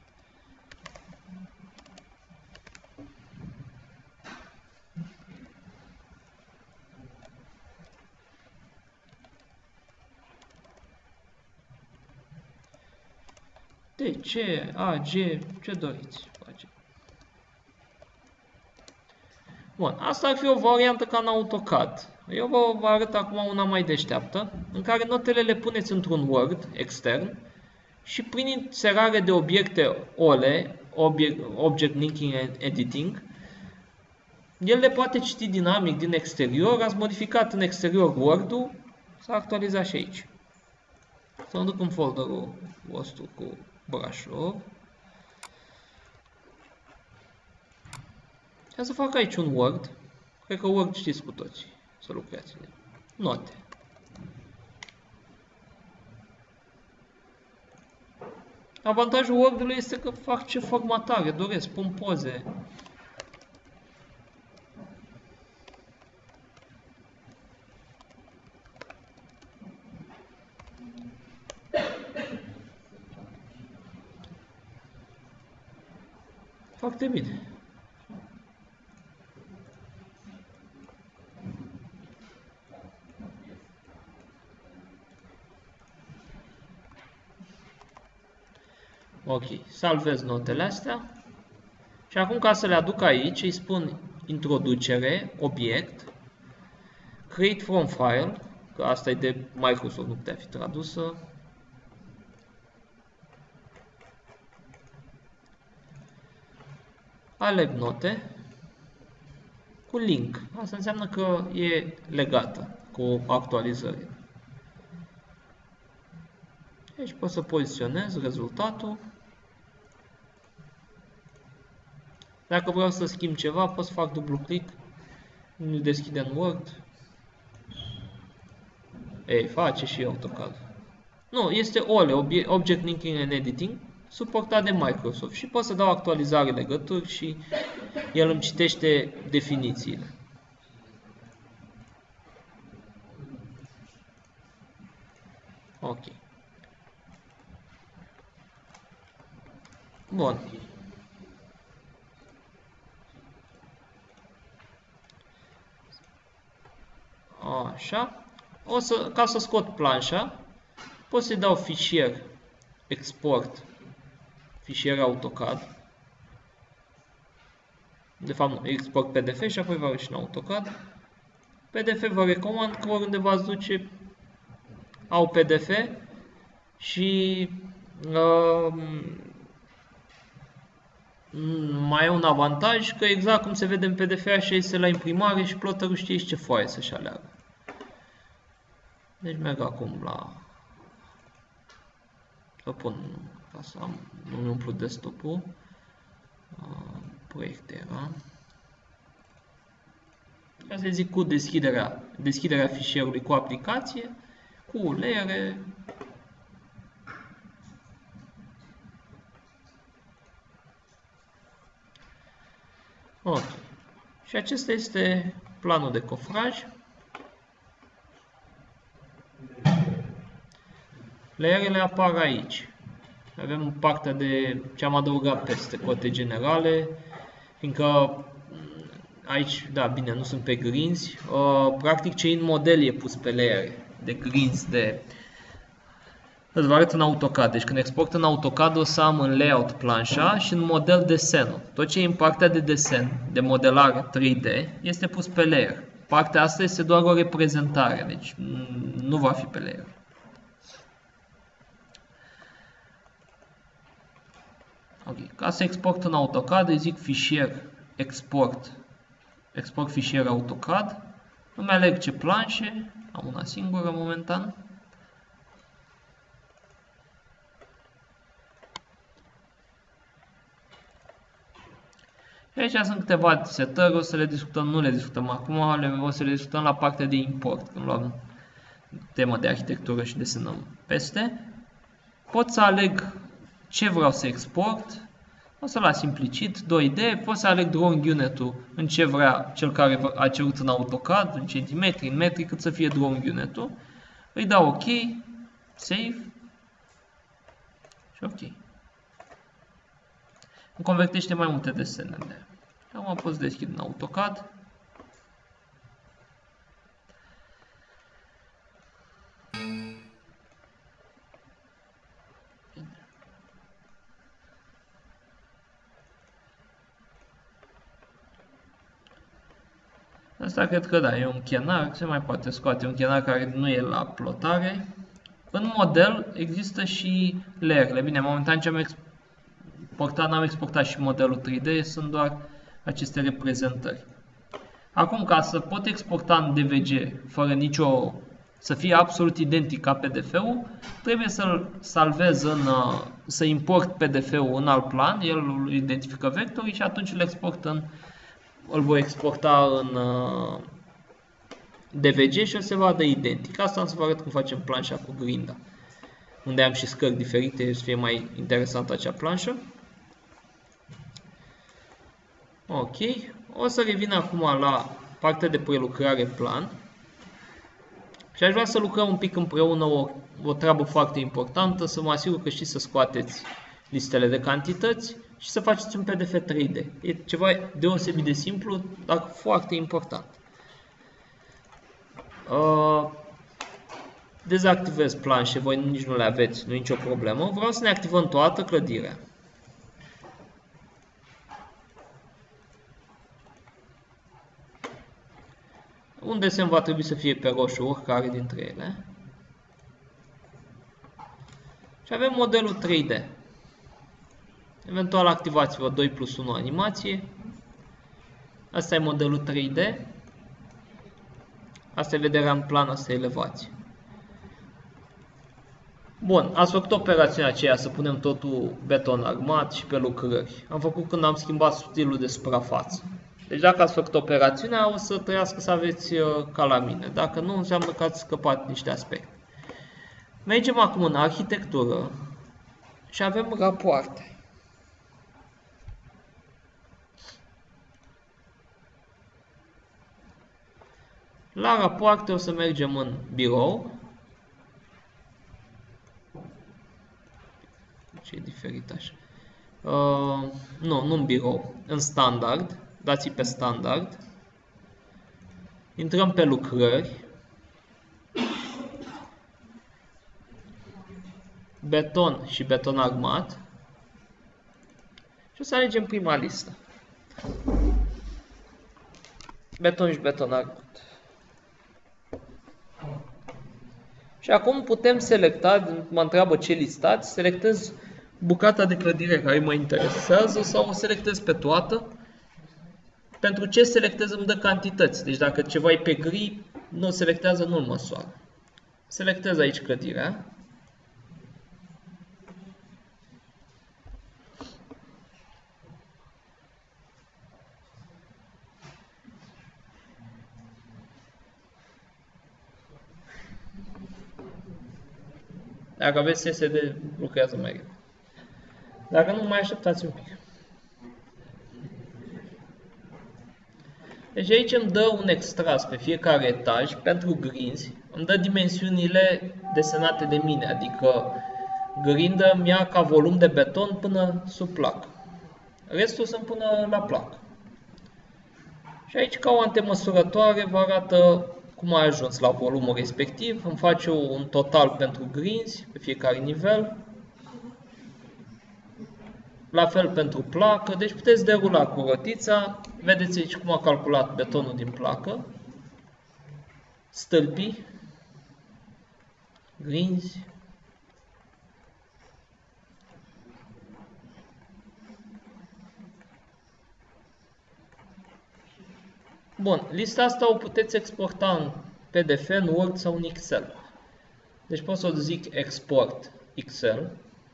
Speaker 1: DC, AG, ce doriți. Bun, asta ar fi o variantă ca în AutoCAD. Eu vă arăt acum una mai deșteaptă, în care notele le puneți într-un Word extern și prin inserare de obiecte OLE, Object Linking and Editing, el le poate citi dinamic din exterior, ați modificat în exterior Word-ul, s-a actualizat și aici. Să mă duc în folderul vostru cu Brașov. Ca să fac aici un Word, cred că Word știți cu toții să lucrați în el. Note. Avantajul Word-ului este că fac ce formatare doresc, pun poze. Foarte bine. Ok, salvez notele astea și acum ca să le aduc aici îi spun introducere, obiect, create from file, că asta e de Microsoft, nu putea fi tradusă. Aleg note cu link, asta înseamnă că e legată cu actualizările. Aici pot să poziționez rezultatul. Dacă vreau să schimb ceva, pot să fac dublu click, îl deschid în Word. Ei, face și AutoCAD. Nu, este OLE, Object Linking and Editing, suportat de Microsoft și pot să dau actualizare legături și el îmi citește definițiile. Ok. Bun. Așa. Ca să scot planșa, pot să-i dau fișier, export, fișier AutoCAD. De fapt, nu, export PDF și apoi va ieși în AutoCAD. PDF vă recomand că oriunde v-ați duce au PDF și mai e un avantaj că exact cum se vede în PDF, așa este la imprimare și ploterul știe ce foaie să-și aleagă. Deci merg acum la... Să pun ca să nu umplu desktop-ul. Proiecte era. Ca să zic cu deschiderea fișierului cu aplicație, cu leere. Ok. Și acesta este planul de cofraj. Leerele apar aici. Avem partea de ce am adăugat peste cote generale, fiindcă aici, da, bine, nu sunt pe grinzi. Practic ce în model e pus pe leere de grinzi de... Îți vă arăt în AutoCAD. Deci când export în AutoCAD o să am în layout planșa și în model desenul. Tot ce e în partea de desen, de modelare 3D, este pus pe layer. Partea asta este doar o reprezentare, deci nu va fi pe layer. Ok. Ca să export în AutoCAD, îi zic fișier export fișier AutoCAD. Îmi aleg ce planșe, am una singură momentan. Și aici sunt câteva setări, o să le discutăm, nu le discutăm acum, o să le discutăm la partea de import, când luăm tema de arhitectură și desenăm peste. Pot să aleg ce vreau să export, o să las implicit 2D, pot să aleg drawing unit-ul în ce vrea cel care a cerut în AutoCAD, în centimetri, în metri, cât să fie drawing unit-ul. Îi dau OK, Save și OK. Îmi convertește mai multe desene. Acum pot să deschid în AutoCAD. Asta cred că da, e un chenar, se mai poate scoate un chenar care nu e la plotare. În model există și layer-le. Bine, momentan ce am exportat, n-am exportat și modelul 3D, sunt doar aceste reprezentări. Acum, ca să pot exporta în DVG fără să fie absolut identic ca PDF-ul, trebuie să-l salvez să import PDF-ul în alt plan, el îl identifică vectorii și atunci îl voi exporta în DVG și o să vadă identic. Asta am să vă arăt cum facem planșa cu grinda, unde am și scări diferite, să fie mai interesantă acea planșă. Ok, o să revin acum la partea de prelucrare plan și aș vrea să lucrăm un pic împreună o treabă foarte importantă, să mă asigur că știți să scoateți listele de cantități și să faceți un PDF 3D. E ceva deosebit de simplu, dar foarte important. Dezactivez planșe, voi nici nu le aveți, nu e nicio problemă. Vreau să ne activăm toată clădirea. Un desen va trebui să fie pe roșu, oricare dintre ele. Și avem modelul 3D. Eventual activați-vă 2+1 animație. Asta e modelul 3D. Asta e vederea în plan, asta e elevație. Bun, ați făcut operațiunea aceea să punem totul beton armat și pe lucrări. Am făcut când am schimbat stilul de suprafață. Deci dacă ați făcut operațiunea, o să trăiască să aveți ca la mine. Dacă nu, înseamnă că ați scăpat niște aspecte. Mergem acum în arhitectură și avem rapoarte. La rapoarte o să mergem în birou. Ce e diferit așa? Nu în birou, în standard. Dați-i pe standard. Intrăm pe lucrări. Beton și beton armat. Și o să alegem prima listă. Beton și beton armat. Și acum putem selecta, mă întreabă ce listați, selectez bucata de clădire care mă interesează sau o selectez pe toată. Pentru ce selectez îmi dă cantități. Deci dacă ceva e pe gri, nu selectează, nu-l măsoară. Selectez aici clădirea. Dacă aveți SSD, lucrează mai repede. Dacă nu, mai așteptați un pic. Deci aici îmi dă un extras pe fiecare etaj pentru grinzi. Îmi dă dimensiunile desenate de mine, adică grindă îmi ia ca volum de beton până sub placă. Restul sunt până la placă. Și aici, ca o antemăsurătoare, vă arată cum a ajuns la volumul respectiv. Îmi face un total pentru grinzi pe fiecare nivel. La fel pentru placă, deci puteți derula cu rotița. Vedeți aici cum a calculat betonul din placă. Stâlpii. Grinzi. Bun, lista asta o puteți exporta în PDF, în Word sau în Excel. Deci pot să zic export Excel.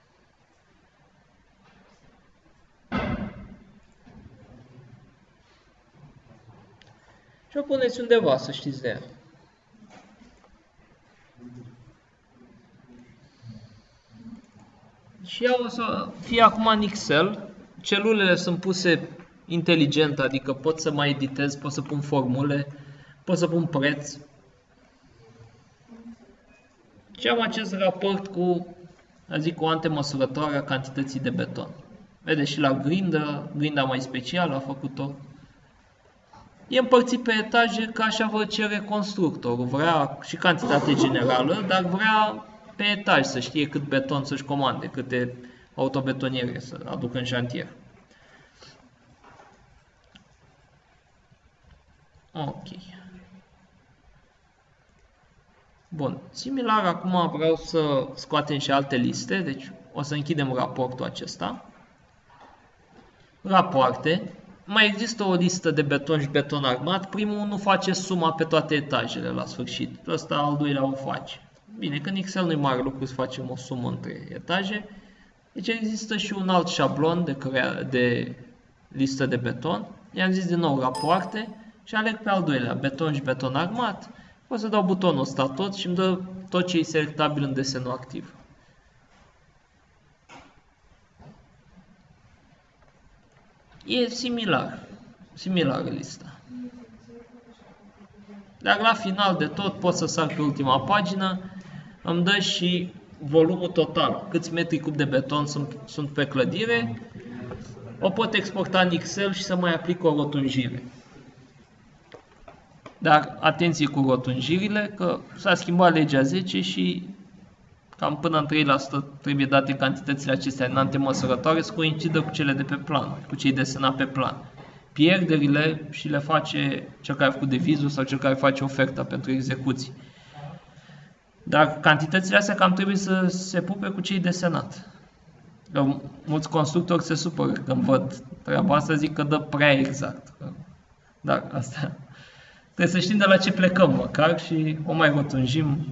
Speaker 1: Și o puneți undeva, să știți de ea. Și ea o să fie acum în Excel. Celulele sunt puse inteligent, adică pot să mai editez, pot să pun formule, pot să pun preț. Și am acest raport cu, o antemăsurătoare a cantității de beton. Vedeți și la grinda mai specială a făcut-o. E împărțit pe etaje ca așa vă cere constructorul. Vrea și cantitate generală, dar vrea pe etaj să știe cât beton să-și comande, câte autobetoniere să aducă în șantier. Ok. Bun. Similar, acum vreau să scoatem și alte liste, deci o să închidem raportul acesta. Rapoarte. Mai există o listă de beton și beton armat. Primul nu face suma pe toate etajele la sfârșit. Ăsta al doilea o face. Bine, că în Excel nu-i mare lucru să facem o sumă între etaje. Deci există și un alt șablon de listă de beton. I-am zis din nou rapoarte și aleg pe al doilea, beton și beton armat. O să dau butonul ăsta tot și îmi dă tot ce e selectabil în desenul activ. E similară lista. Dar la final de tot pot să sar pe ultima pagină, îmi dă și volumul total, câți metri cub de beton sunt pe clădire. O pot exporta în Excel și să mai aplic o rotunjire. Dar atenție cu rotunjirile, că s-a schimbat legea 10 și cam până în 3% trebuie date cantitățile acestea în antemăsurătoare să coincidă cu cele de pe plan, cu cei desenat pe plan. Pierderile și le face cel care a făcut devizul sau cel care face oferta pentru execuții. Dar cantitățile astea cam trebuie să se pupe cu cei desenat. Că mulți constructori se supără când văd treaba asta, zic că dă prea exact. Dar asta trebuie să știm de la ce plecăm măcar și o mai rotunjim.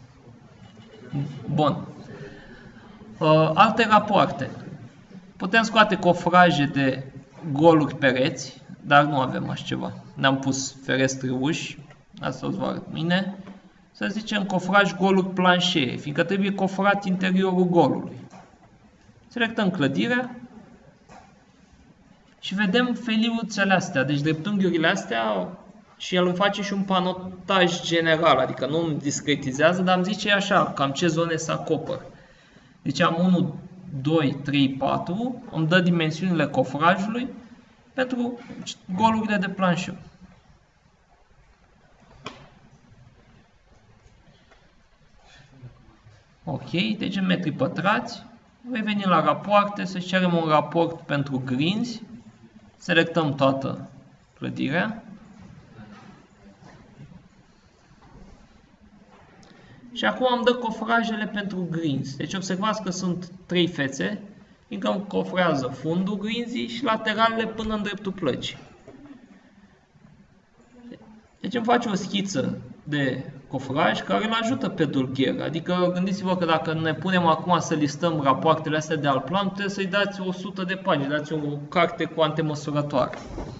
Speaker 1: Bun. Alte rapoarte. Putem scoate cofraje de goluri pereți, dar nu avem așa ceva. Ne-am pus ferestre uși, asta o să vă arăt mine. Să zicem cofraj goluri planșee, fiindcă trebuie cofrat interiorul golului. Selectăm clădirea și vedem feliuțele astea, deci dreptunghiurile astea, și el îmi face și un panotaj general, adică nu îmi discretizează, dar îmi zice așa, cam ce zone să acopăr. Deci am 1, 2, 3, 4, îmi dă dimensiunile cofrajului pentru golurile de planșeu. Ok, deci în metri pătrați, voi veni la rapoarte, să cerem un raport pentru grinzi, selectăm toată clădirea. Și acum îmi dă cofrajele pentru grinzi. Deci observați că sunt 3 fețe. fiindcă cofrează fundul grinzii și lateralele până în dreptul plăcii. Deci îmi face o schiță de cofraj care îl ajută pe dulgher. Adică gândiți-vă că dacă ne punem acum să listăm rapoartele astea de alt plan, trebuie să-i dați 100 de pagini, dați o carte cu antemăsurătoare.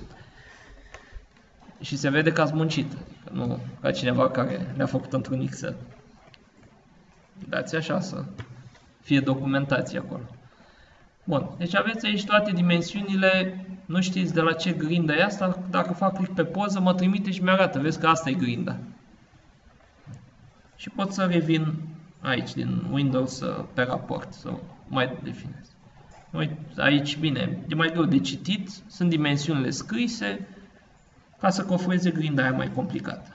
Speaker 1: Și se vede că ați muncit, nu ca cineva care le-a făcut într-un Excel. Dați așa să fie documentație acolo. Bun, deci aveți aici toate dimensiunile, nu știți de la ce grindă e asta, dacă fac click pe poză mă trimite și mi-arată, vezi că asta e grinda. Și pot să revin aici din Windows pe raport, să mai definez. Aici, bine, e mai greu de citit, sunt dimensiunile scrise, ca să cofreze grinda aia mai complicată.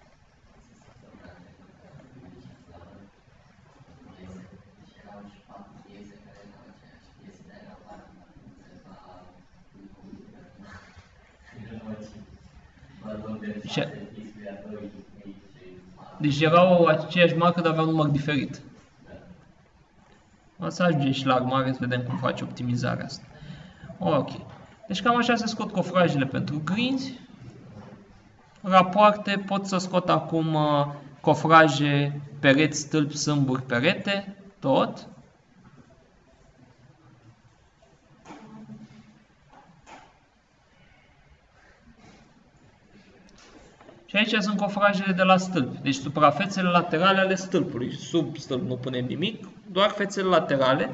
Speaker 1: Deci erau aceeași marcă, dar aveau un număr diferit. O să ajungem și la armare să vedem cum face optimizarea asta. Ok. Deci cam așa se scot cofrajele pentru grinzi. Rapoarte, pot să scot acum cofraje, pereți, stâlpi, sâmburi, perete, tot. Și aici sunt cofrajele de la stâlpi, deci suprafețele laterale ale stâlpului. Sub stâlp nu punem nimic, doar fețele laterale.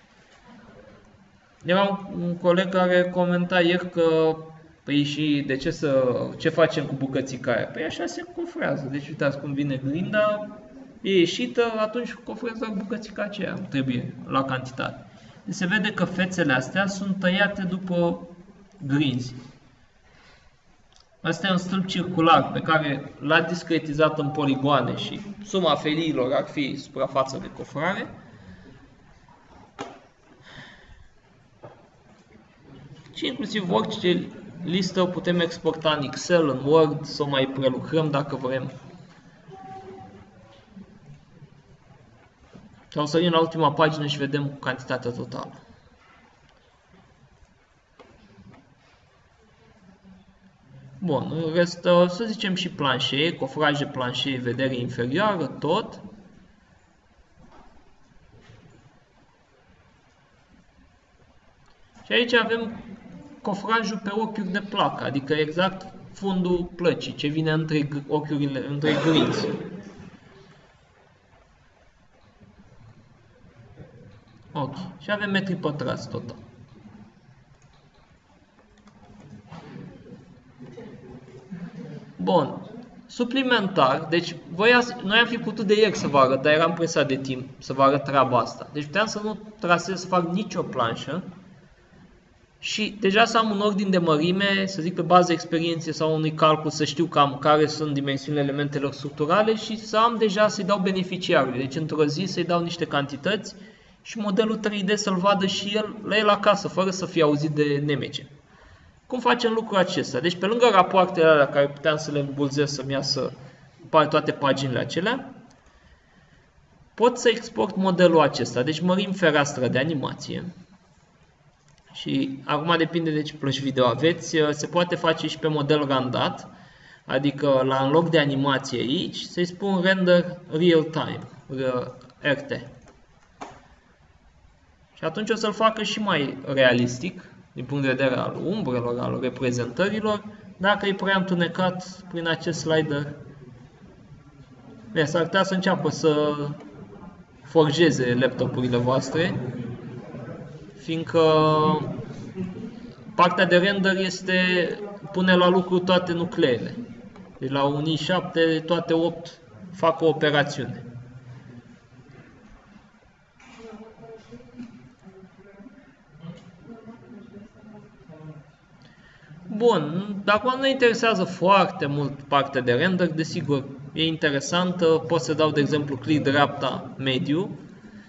Speaker 1: Era un coleg care comenta ieri că, păi și de ce facem cu bucățica aia? Păi așa se cofrează, deci uitați cum vine grinda, e ieșită, atunci cofrează doar bucățica aceea, trebuie la cantitate. Deci se vede că fețele astea sunt tăiate după grinzi. Asta e un stâlp circular pe care l-a discretizat în poligoane și suma feliilor ar fi suprafața de cofrare. Și inclusiv orice listă o putem exporta în Excel, în Word, să o mai prelucrăm dacă vrem. Sau să sărim la ultima pagină și vedem cantitatea totală. Bun, în rest, să zicem și planșee, cofraje planșee, vedere inferioară, tot. Și aici avem cofrajul pe ochiuri de placă, adică exact fundul plăcii, ce vine între ochiurile, între grinzi. Ok, și avem metri pătrați total. Bun, suplimentar, deci noi am fi putut de ieri să vă arăt, dar eram presat de timp să vă arăt treaba asta. Deci puteam să nu trasez, să fac nicio planșă și deja să am un ordin de mărime, să zic pe bază experienței sau unui calcul, să știu cam care sunt dimensiunile elementelor structurale și să am deja să-i dau beneficiarului. Deci într-o zi să-i dau niște cantități și modelul 3D să-l vadă și el la el acasă, fără să fie auzit de nemece. Cum facem lucrul acesta? Deci pe lângă rapoartele alea care puteam să le îmbulzesc să-mi iasă toate paginile acelea, pot să export modelul acesta. Deci mărim fereastra de animație. Și acum depinde de ce plăci video aveți, se poate face și pe model randat, adică în loc de animație aici, să-i spun render real time, RT. Și atunci o să-l facă și mai realistic, din punct de vedere al umbrelor, al reprezentărilor, dacă e prea întunecat prin acest slider. S-ar putea să înceapă să forjeze laptopurile voastre, fiindcă partea de render pune la lucru toate nucleele. Deci la un i7 toate 8 fac o operațiune. Bun, dacă nu ne interesează foarte mult partea de render, desigur, e interesantă, pot să dau de exemplu click dreapta mediu.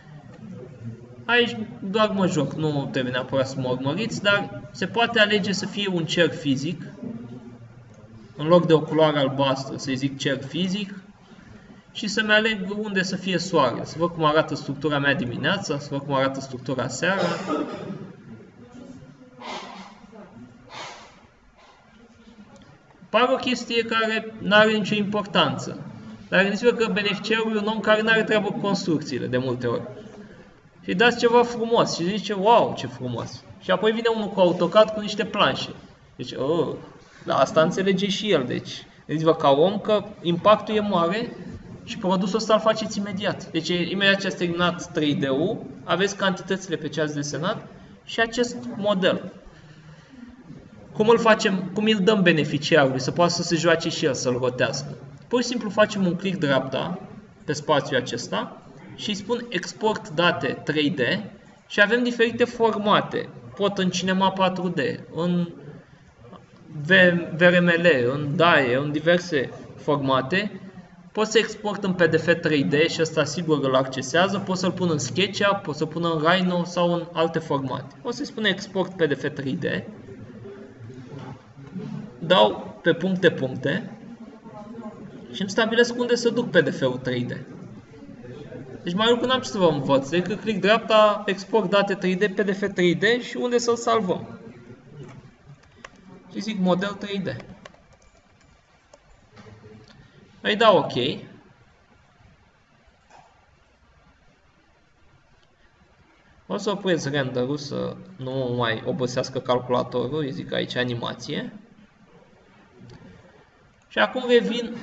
Speaker 1: Aici doar mă joc, nu trebuie neapărat să mă urmăriți, dar se poate alege să fie un cerc fizic, în loc de o culoare albastră, să-i zic cerc fizic, și să-mi aleg unde să fie soarele, să văd cum arată structura mea dimineața, să văd cum arată structura seara. Pare o chestie care nu are nicio importanță, dar gândiți-vă că beneficiarul e un om care nu are treabă cu construcțiile de multe ori. Și dați ceva frumos și zice, wow, ce frumos. Și apoi vine unul cu AutoCAD cu niște planșe. Deci, da, asta înțelege și el. Deci, gândiți-vă ca om că impactul e mare și produsul ăsta îl faceți imediat. Deci, imediat ce ați terminat 3D-ul, aveți cantitățile pe ce ați desenat și acest model. Cum îl facem, cum îl dăm beneficiarului, să poată să se joace și el, să-l rotească? Pur și simplu facem un click dreapta pe spațiul acesta și îi spun export date 3D și avem diferite formate. Pot în Cinema 4D, în VRML, în DAE, în diverse formate. Pot să export în PDF 3D și ăsta sigur îl accesează. Pot să-l pun în SketchUp, pot să-l pun în Rhino sau în alte formate. O să-i spun export PDF 3D. Dau pe puncte și îmi stabilesc unde să duc PDF-ul 3D. Deci mai lucru n-am ce să vă învăț, decât click dreapta, export date 3D, PDF 3D și unde să-l salvăm. Și zic model 3D. Îi dau OK. O să opresc render-ul să nu mai obosească calculatorul, îi zic aici animație. Și acum revin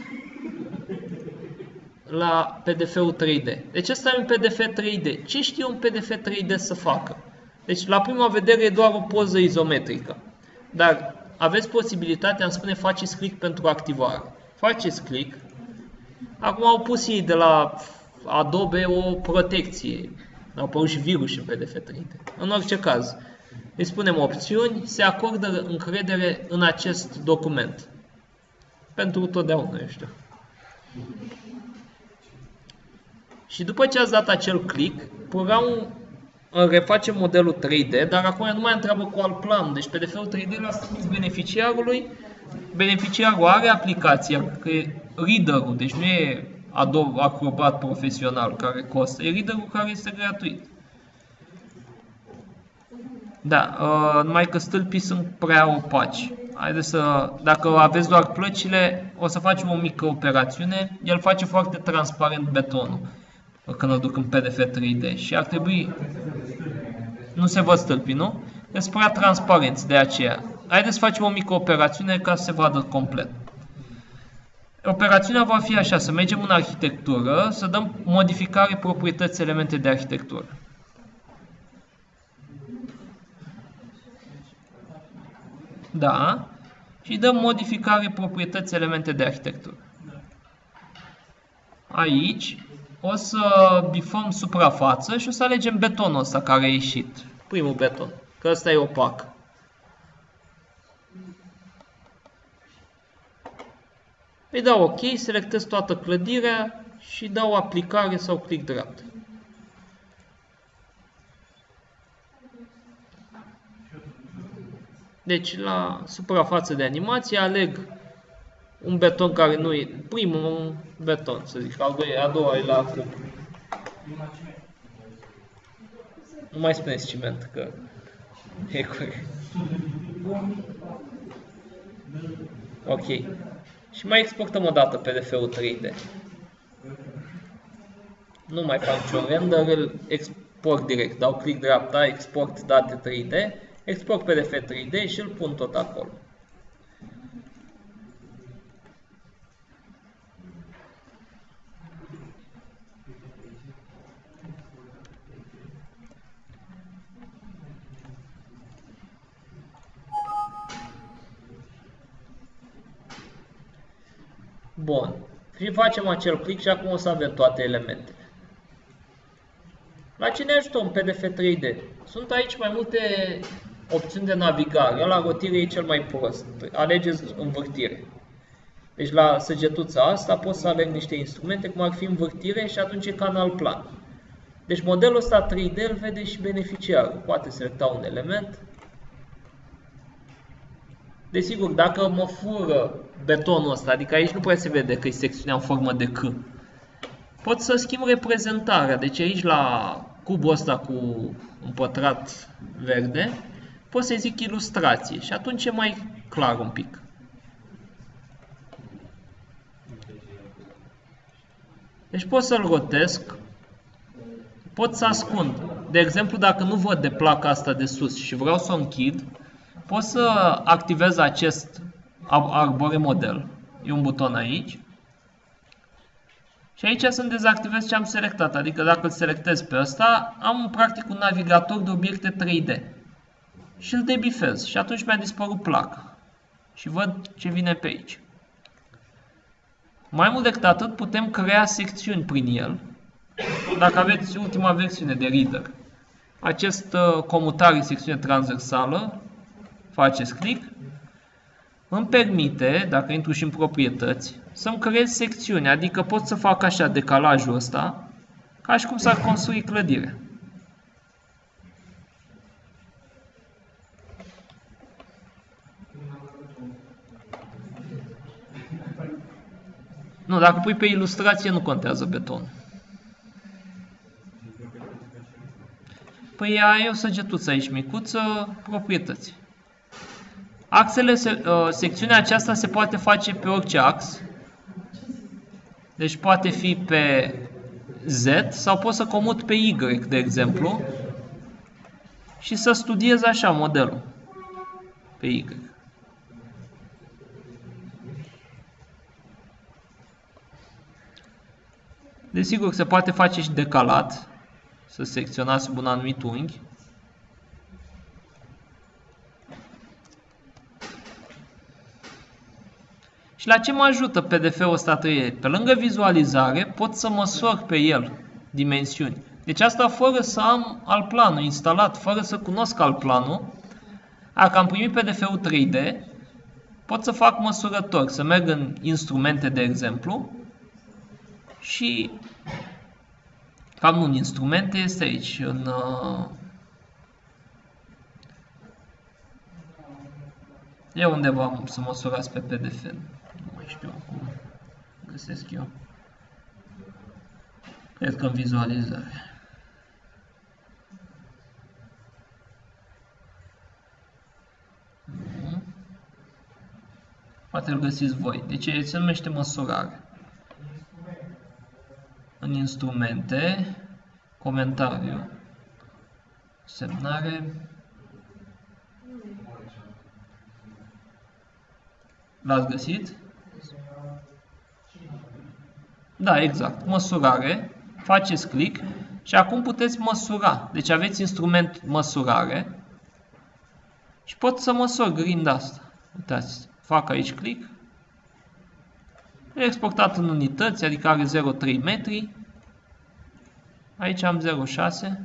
Speaker 1: la PDF-ul 3D. Deci ăsta e un PDF 3D. Ce știe un PDF 3D să facă? Deci la prima vedere e doar o poză izometrică. Dar aveți posibilitatea, îmi spune faceți click pentru activare. Faceți click. Acum au pus ei de la Adobe o protecție. Au apărut și virus în PDF 3D. În orice caz, îi spunem opțiuni, se acordă încredere în acest document. Pentru totdeauna, eu știu. Și după ce ați dat acel click, programul reface modelul 3D, dar acum nu mai întreabă cu alt plan. Deci PDF-ul 3D l-a trimis beneficiarului. Beneficiarul are aplicația, că e reader-ul, deci nu e Adobe Acrobat profesional care costă, e reader-ul care este gratuit. Da, numai că stâlpii sunt prea opaci. Haideți să, dacă aveți doar plăcile, o să facem o mică operațiune. El face foarte transparent betonul când îl duc în PDF 3D și ar trebui, nu se văd stâlpii, nu? Deci prea transparenți, de aceea. Haideți să facem o mică operațiune ca să se vadă complet. Operațiunea va fi așa, să mergem în arhitectură, să dăm modificare proprietăți elemente de arhitectură. Da. Și dăm modificare proprietăți elemente de arhitectură. Aici o să bifăm suprafață și o să alegem betonul ăsta care a ieșit. Primul beton, că ăsta e opac. Îi dau OK, selectez toată clădirea și dau aplicare sau click dreapta. Deci la suprafață de animație aleg un beton care nu e, primul beton, să zic, a doua e la cub. Nu mai spuneți ciment, că e corect. Ok. Și mai exportăm o dată PDF-ul 3D. Nu mai fac niciun render, îl export direct. Dau click dreapta, export date 3D, export PDF 3D și îl pun tot acolo. Bun. Și facem acel click și acum o să avem toate elementele. La ce ne ajută un PDF 3D? Sunt aici mai multe opțiuni de navigare. La rotire e cel mai prost. Alegeți învârtire. Deci la săgetuța asta pot să aleg niște instrumente cum ar fi învârtire și atunci e canal plan. Deci modelul ăsta 3D îl vede și beneficiarul. Poate selecta un element. Desigur, dacă mă fură betonul ăsta, adică aici nu prea se vede că e secțiunea în formă de C. pot să schimb reprezentarea. Deci aici la cubul ăsta cu un pătrat verde, pot să zic ilustrație și atunci e mai clar un pic. Deci pot să-l rotesc, pot să ascund. De exemplu, dacă nu văd de placa asta de sus și vreau să o închid, pot să activez acest arbore model. E un buton aici. Și aici să-mi dezactivez ce am selectat. Adică dacă îl selectez pe ăsta, am practic un navigator de obiecte 3D. Și îl debifez. Și atunci mi-a dispărut placa. Și văd ce vine pe aici. Mai mult decât atât, putem crea secțiuni prin el. Dacă aveți ultima versiune de Reader, acest comutare secțiune transversală, faceți click, îmi permite, dacă intru și în proprietăți, să-mi creez secțiuni, adică pot să fac așa decalajul ăsta, ca și cum s-ar construi clădirea. Nu, dacă pui pe ilustrație nu contează beton. Păi ai o săgetuță aici micuță, proprietăți. Axele, secțiunea aceasta se poate face pe orice ax. Deci poate fi pe Z sau pot să comut pe Y, de exemplu. Și să studiez așa modelul. Pe Y. Desigur, se poate face și decalat. Să secționați sub un anumit unghi. Și la ce mă ajută PDF-ul ăsta 3D? Pe lângă vizualizare, pot să măsor pe el dimensiuni. Deci asta fără să am altplanul instalat, fără să cunosc altplanul. Dacă am primit PDF-ul 3D, pot să fac măsurători, să merg în instrumente, de exemplu, și cam nu în instrumente, este aici, în e undeva să măsurați pe PDF. Nu mai știu cum găsesc eu. Cred că în vizualizare. Poate îl găsiți voi. Deci se numește măsurare. În instrumente, comentariu, semnare. L-ați găsit? Da, exact. Măsurare. Faceți click și acum puteți măsura. Deci aveți instrument măsurare și pot să măsor grinda asta. Uitați, fac aici click. E exportat în unități, adică are 0,3 metri. Aici am 0,6.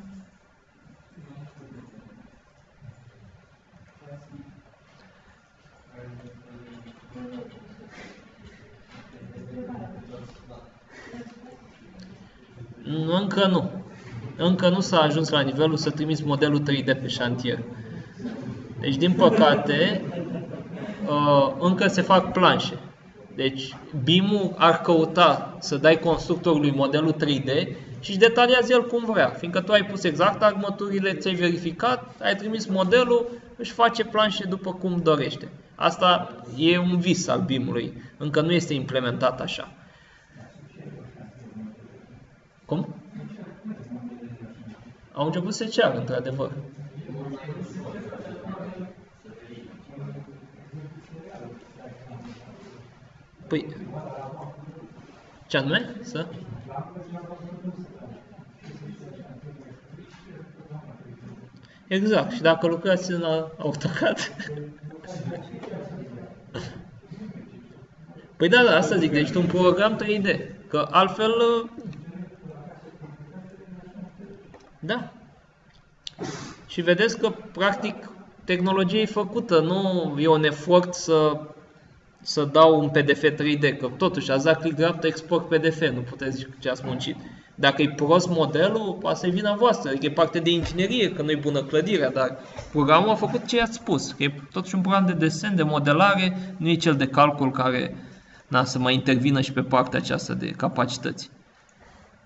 Speaker 1: Încă nu. Încă nu s-a ajuns la nivelul să trimiți modelul 3D pe șantier. Deci, din păcate, încă se fac planșe. Deci, BIM-ul ar căuta să dai constructorului modelul 3D și își detaliază el cum vrea. Fiindcă tu ai pus exact armăturile, ți-ai verificat, ai trimis modelul, își face planșe după cum dorește. Asta e un vis al BIM-ului. Încă nu este implementat așa. Cum? Au început să ceară, într-adevăr. Păi, ce anume? Să? Exact. Și dacă lucrați în AutoCAD. Păi da, asta zic. Deci un program 3D. Că altfel... Da. Și vedeți că, practic, tehnologia e făcută. Nu e un efort să dau un PDF 3D, că totuși ați dat click dreaptă, export PDF, nu puteți zice ce ați muncit. Dacă e prost modelul, asta e vina voastră, adică e parte de inginerie, că nu e bună clădirea, dar programul a făcut ce i-ați spus, că e totuși un program de desen, de modelare, nu e cel de calcul care să mai intervină și pe partea aceasta de capacități.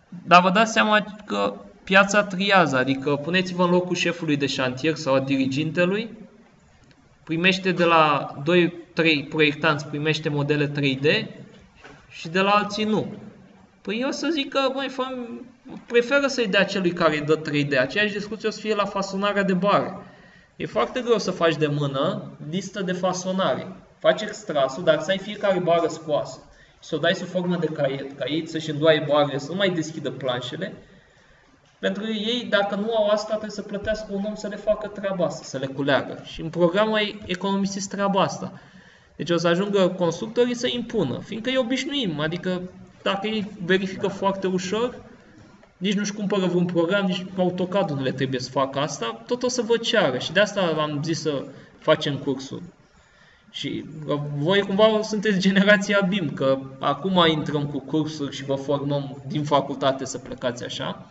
Speaker 1: Dar vă dați seama că piața triază, adică puneți-vă în locul șefului de șantier sau a dirigintelui, primește de la 2-3 proiectanți, primește modele 3D și de la alții nu. Păi eu să zic că preferă să-i dea celui care îi dă 3D. Aceeași discuție o să fie la fasonarea de bare. E foarte greu să faci de mână listă de fasonare. Faci extrasul, dar să ai fiecare bară scoasă. Și să o dai sub formă de caiet, ca ei să-și îndoaie barele, să nu mai deschidă planșele. Pentru că ei, dacă nu au asta, trebuie să plătească un om să le facă treaba asta, să le culeagă. Și în program ai economisit treaba asta. Deci o să ajungă constructorii să impună, fiindcă îi obișnuim. Adică dacă ei verifică foarte ușor, nici nu-și cumpără vreun program, nici AutoCAD nu le trebuie să facă asta, tot o să vă ceară. Și de asta am zis să facem cursul. Și voi cumva sunteți generația BIM, că acum intrăm cu cursuri și vă formăm din facultate să plecați așa.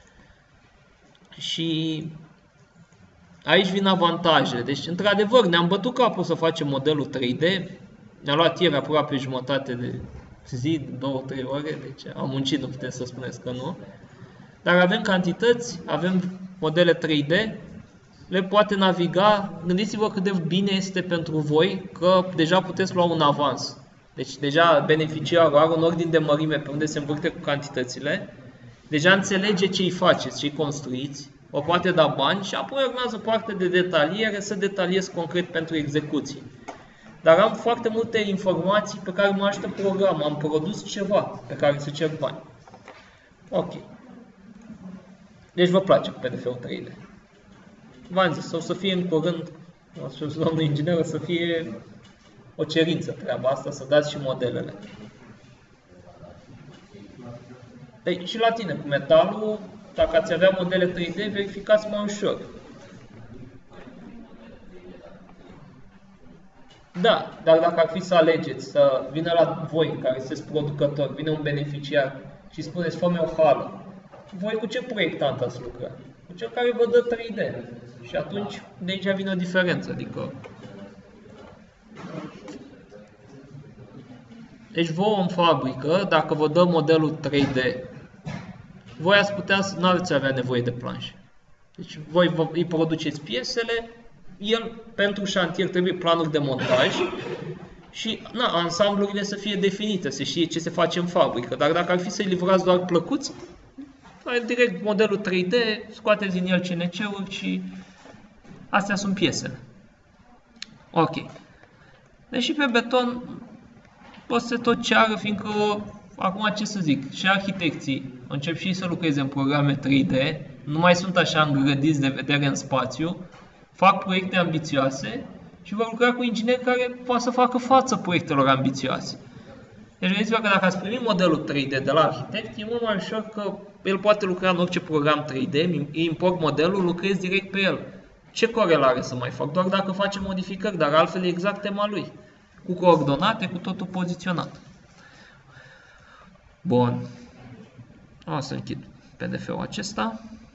Speaker 1: Și aici vin avantajele. Deci, într-adevăr, ne-am bătut capul să facem modelul 3D. Ne-a luat ieri aproape jumătate de zi, 2-3 ore, deci am muncit, nu putem să spuneți că nu. Dar avem cantități, avem modele 3D, le poate naviga. Gândiți-vă cât de bine este pentru voi că deja puteți lua un avans. Deci deja beneficiarul are un ordin de mărime pe unde se învârte cu cantitățile, deja înțelege ce îi faceți, ce îi construiți, o poate da bani și apoi urmează parte de detaliere, să detaliez concret pentru execuții. Dar am foarte multe informații pe care mă ajută program, am produs ceva pe care să cer bani. Ok. Deci vă place PDF-ul 3D. V-am zis, o să fie în curând, o să spus domnul inginer, o să fie o cerință treaba asta, să dați și modelele. Deci și la tine, cu metalul, dacă ați avea modele 3D, verificați mai ușor. Da, dar dacă ar fi să alegeți, să vină la voi, care sunteți producători, vine un beneficiar și spuneți, fă-mi o hală, voi cu ce proiectant ați lucra? Cu cel care vă dă 3D. Și atunci de aici vine o diferență. Adică... Deci vouă în fabrică, dacă vă dă modelul 3D, voi ați putea să nu ați avea nevoie de planșe. Deci voi îi produceți piesele, el pentru șantier trebuie planuri de montaj și ansamblurile să fie definite, să știe ce se face în fabrică. Dar dacă ar fi să-i livrați doar plăcuți, direct modelul 3D, scoateți din el CNC-uri și astea sunt piesele. Ok. Deși pe beton o să se tot ceară, fiindcă acum ce să zic, și arhitecții încep și să lucreze în programe 3D, nu mai sunt așa îngrădiți de vedere în spațiu, fac proiecte ambițioase și vor lucra cu ingineri care poate să facă față proiectelor ambițioase. Deci gândiți-vă că dacă ați primit modelul 3D de la arhitect, e mult mai ușor că el poate lucra în orice program 3D, import modelul, lucrez direct pe el. Ce corelare să mai fac? Doar dacă face modificări, dar altfel e exact tema lui. Cu coordonate, cu totul poziționat. Bun. O să închid PDF-ul acesta.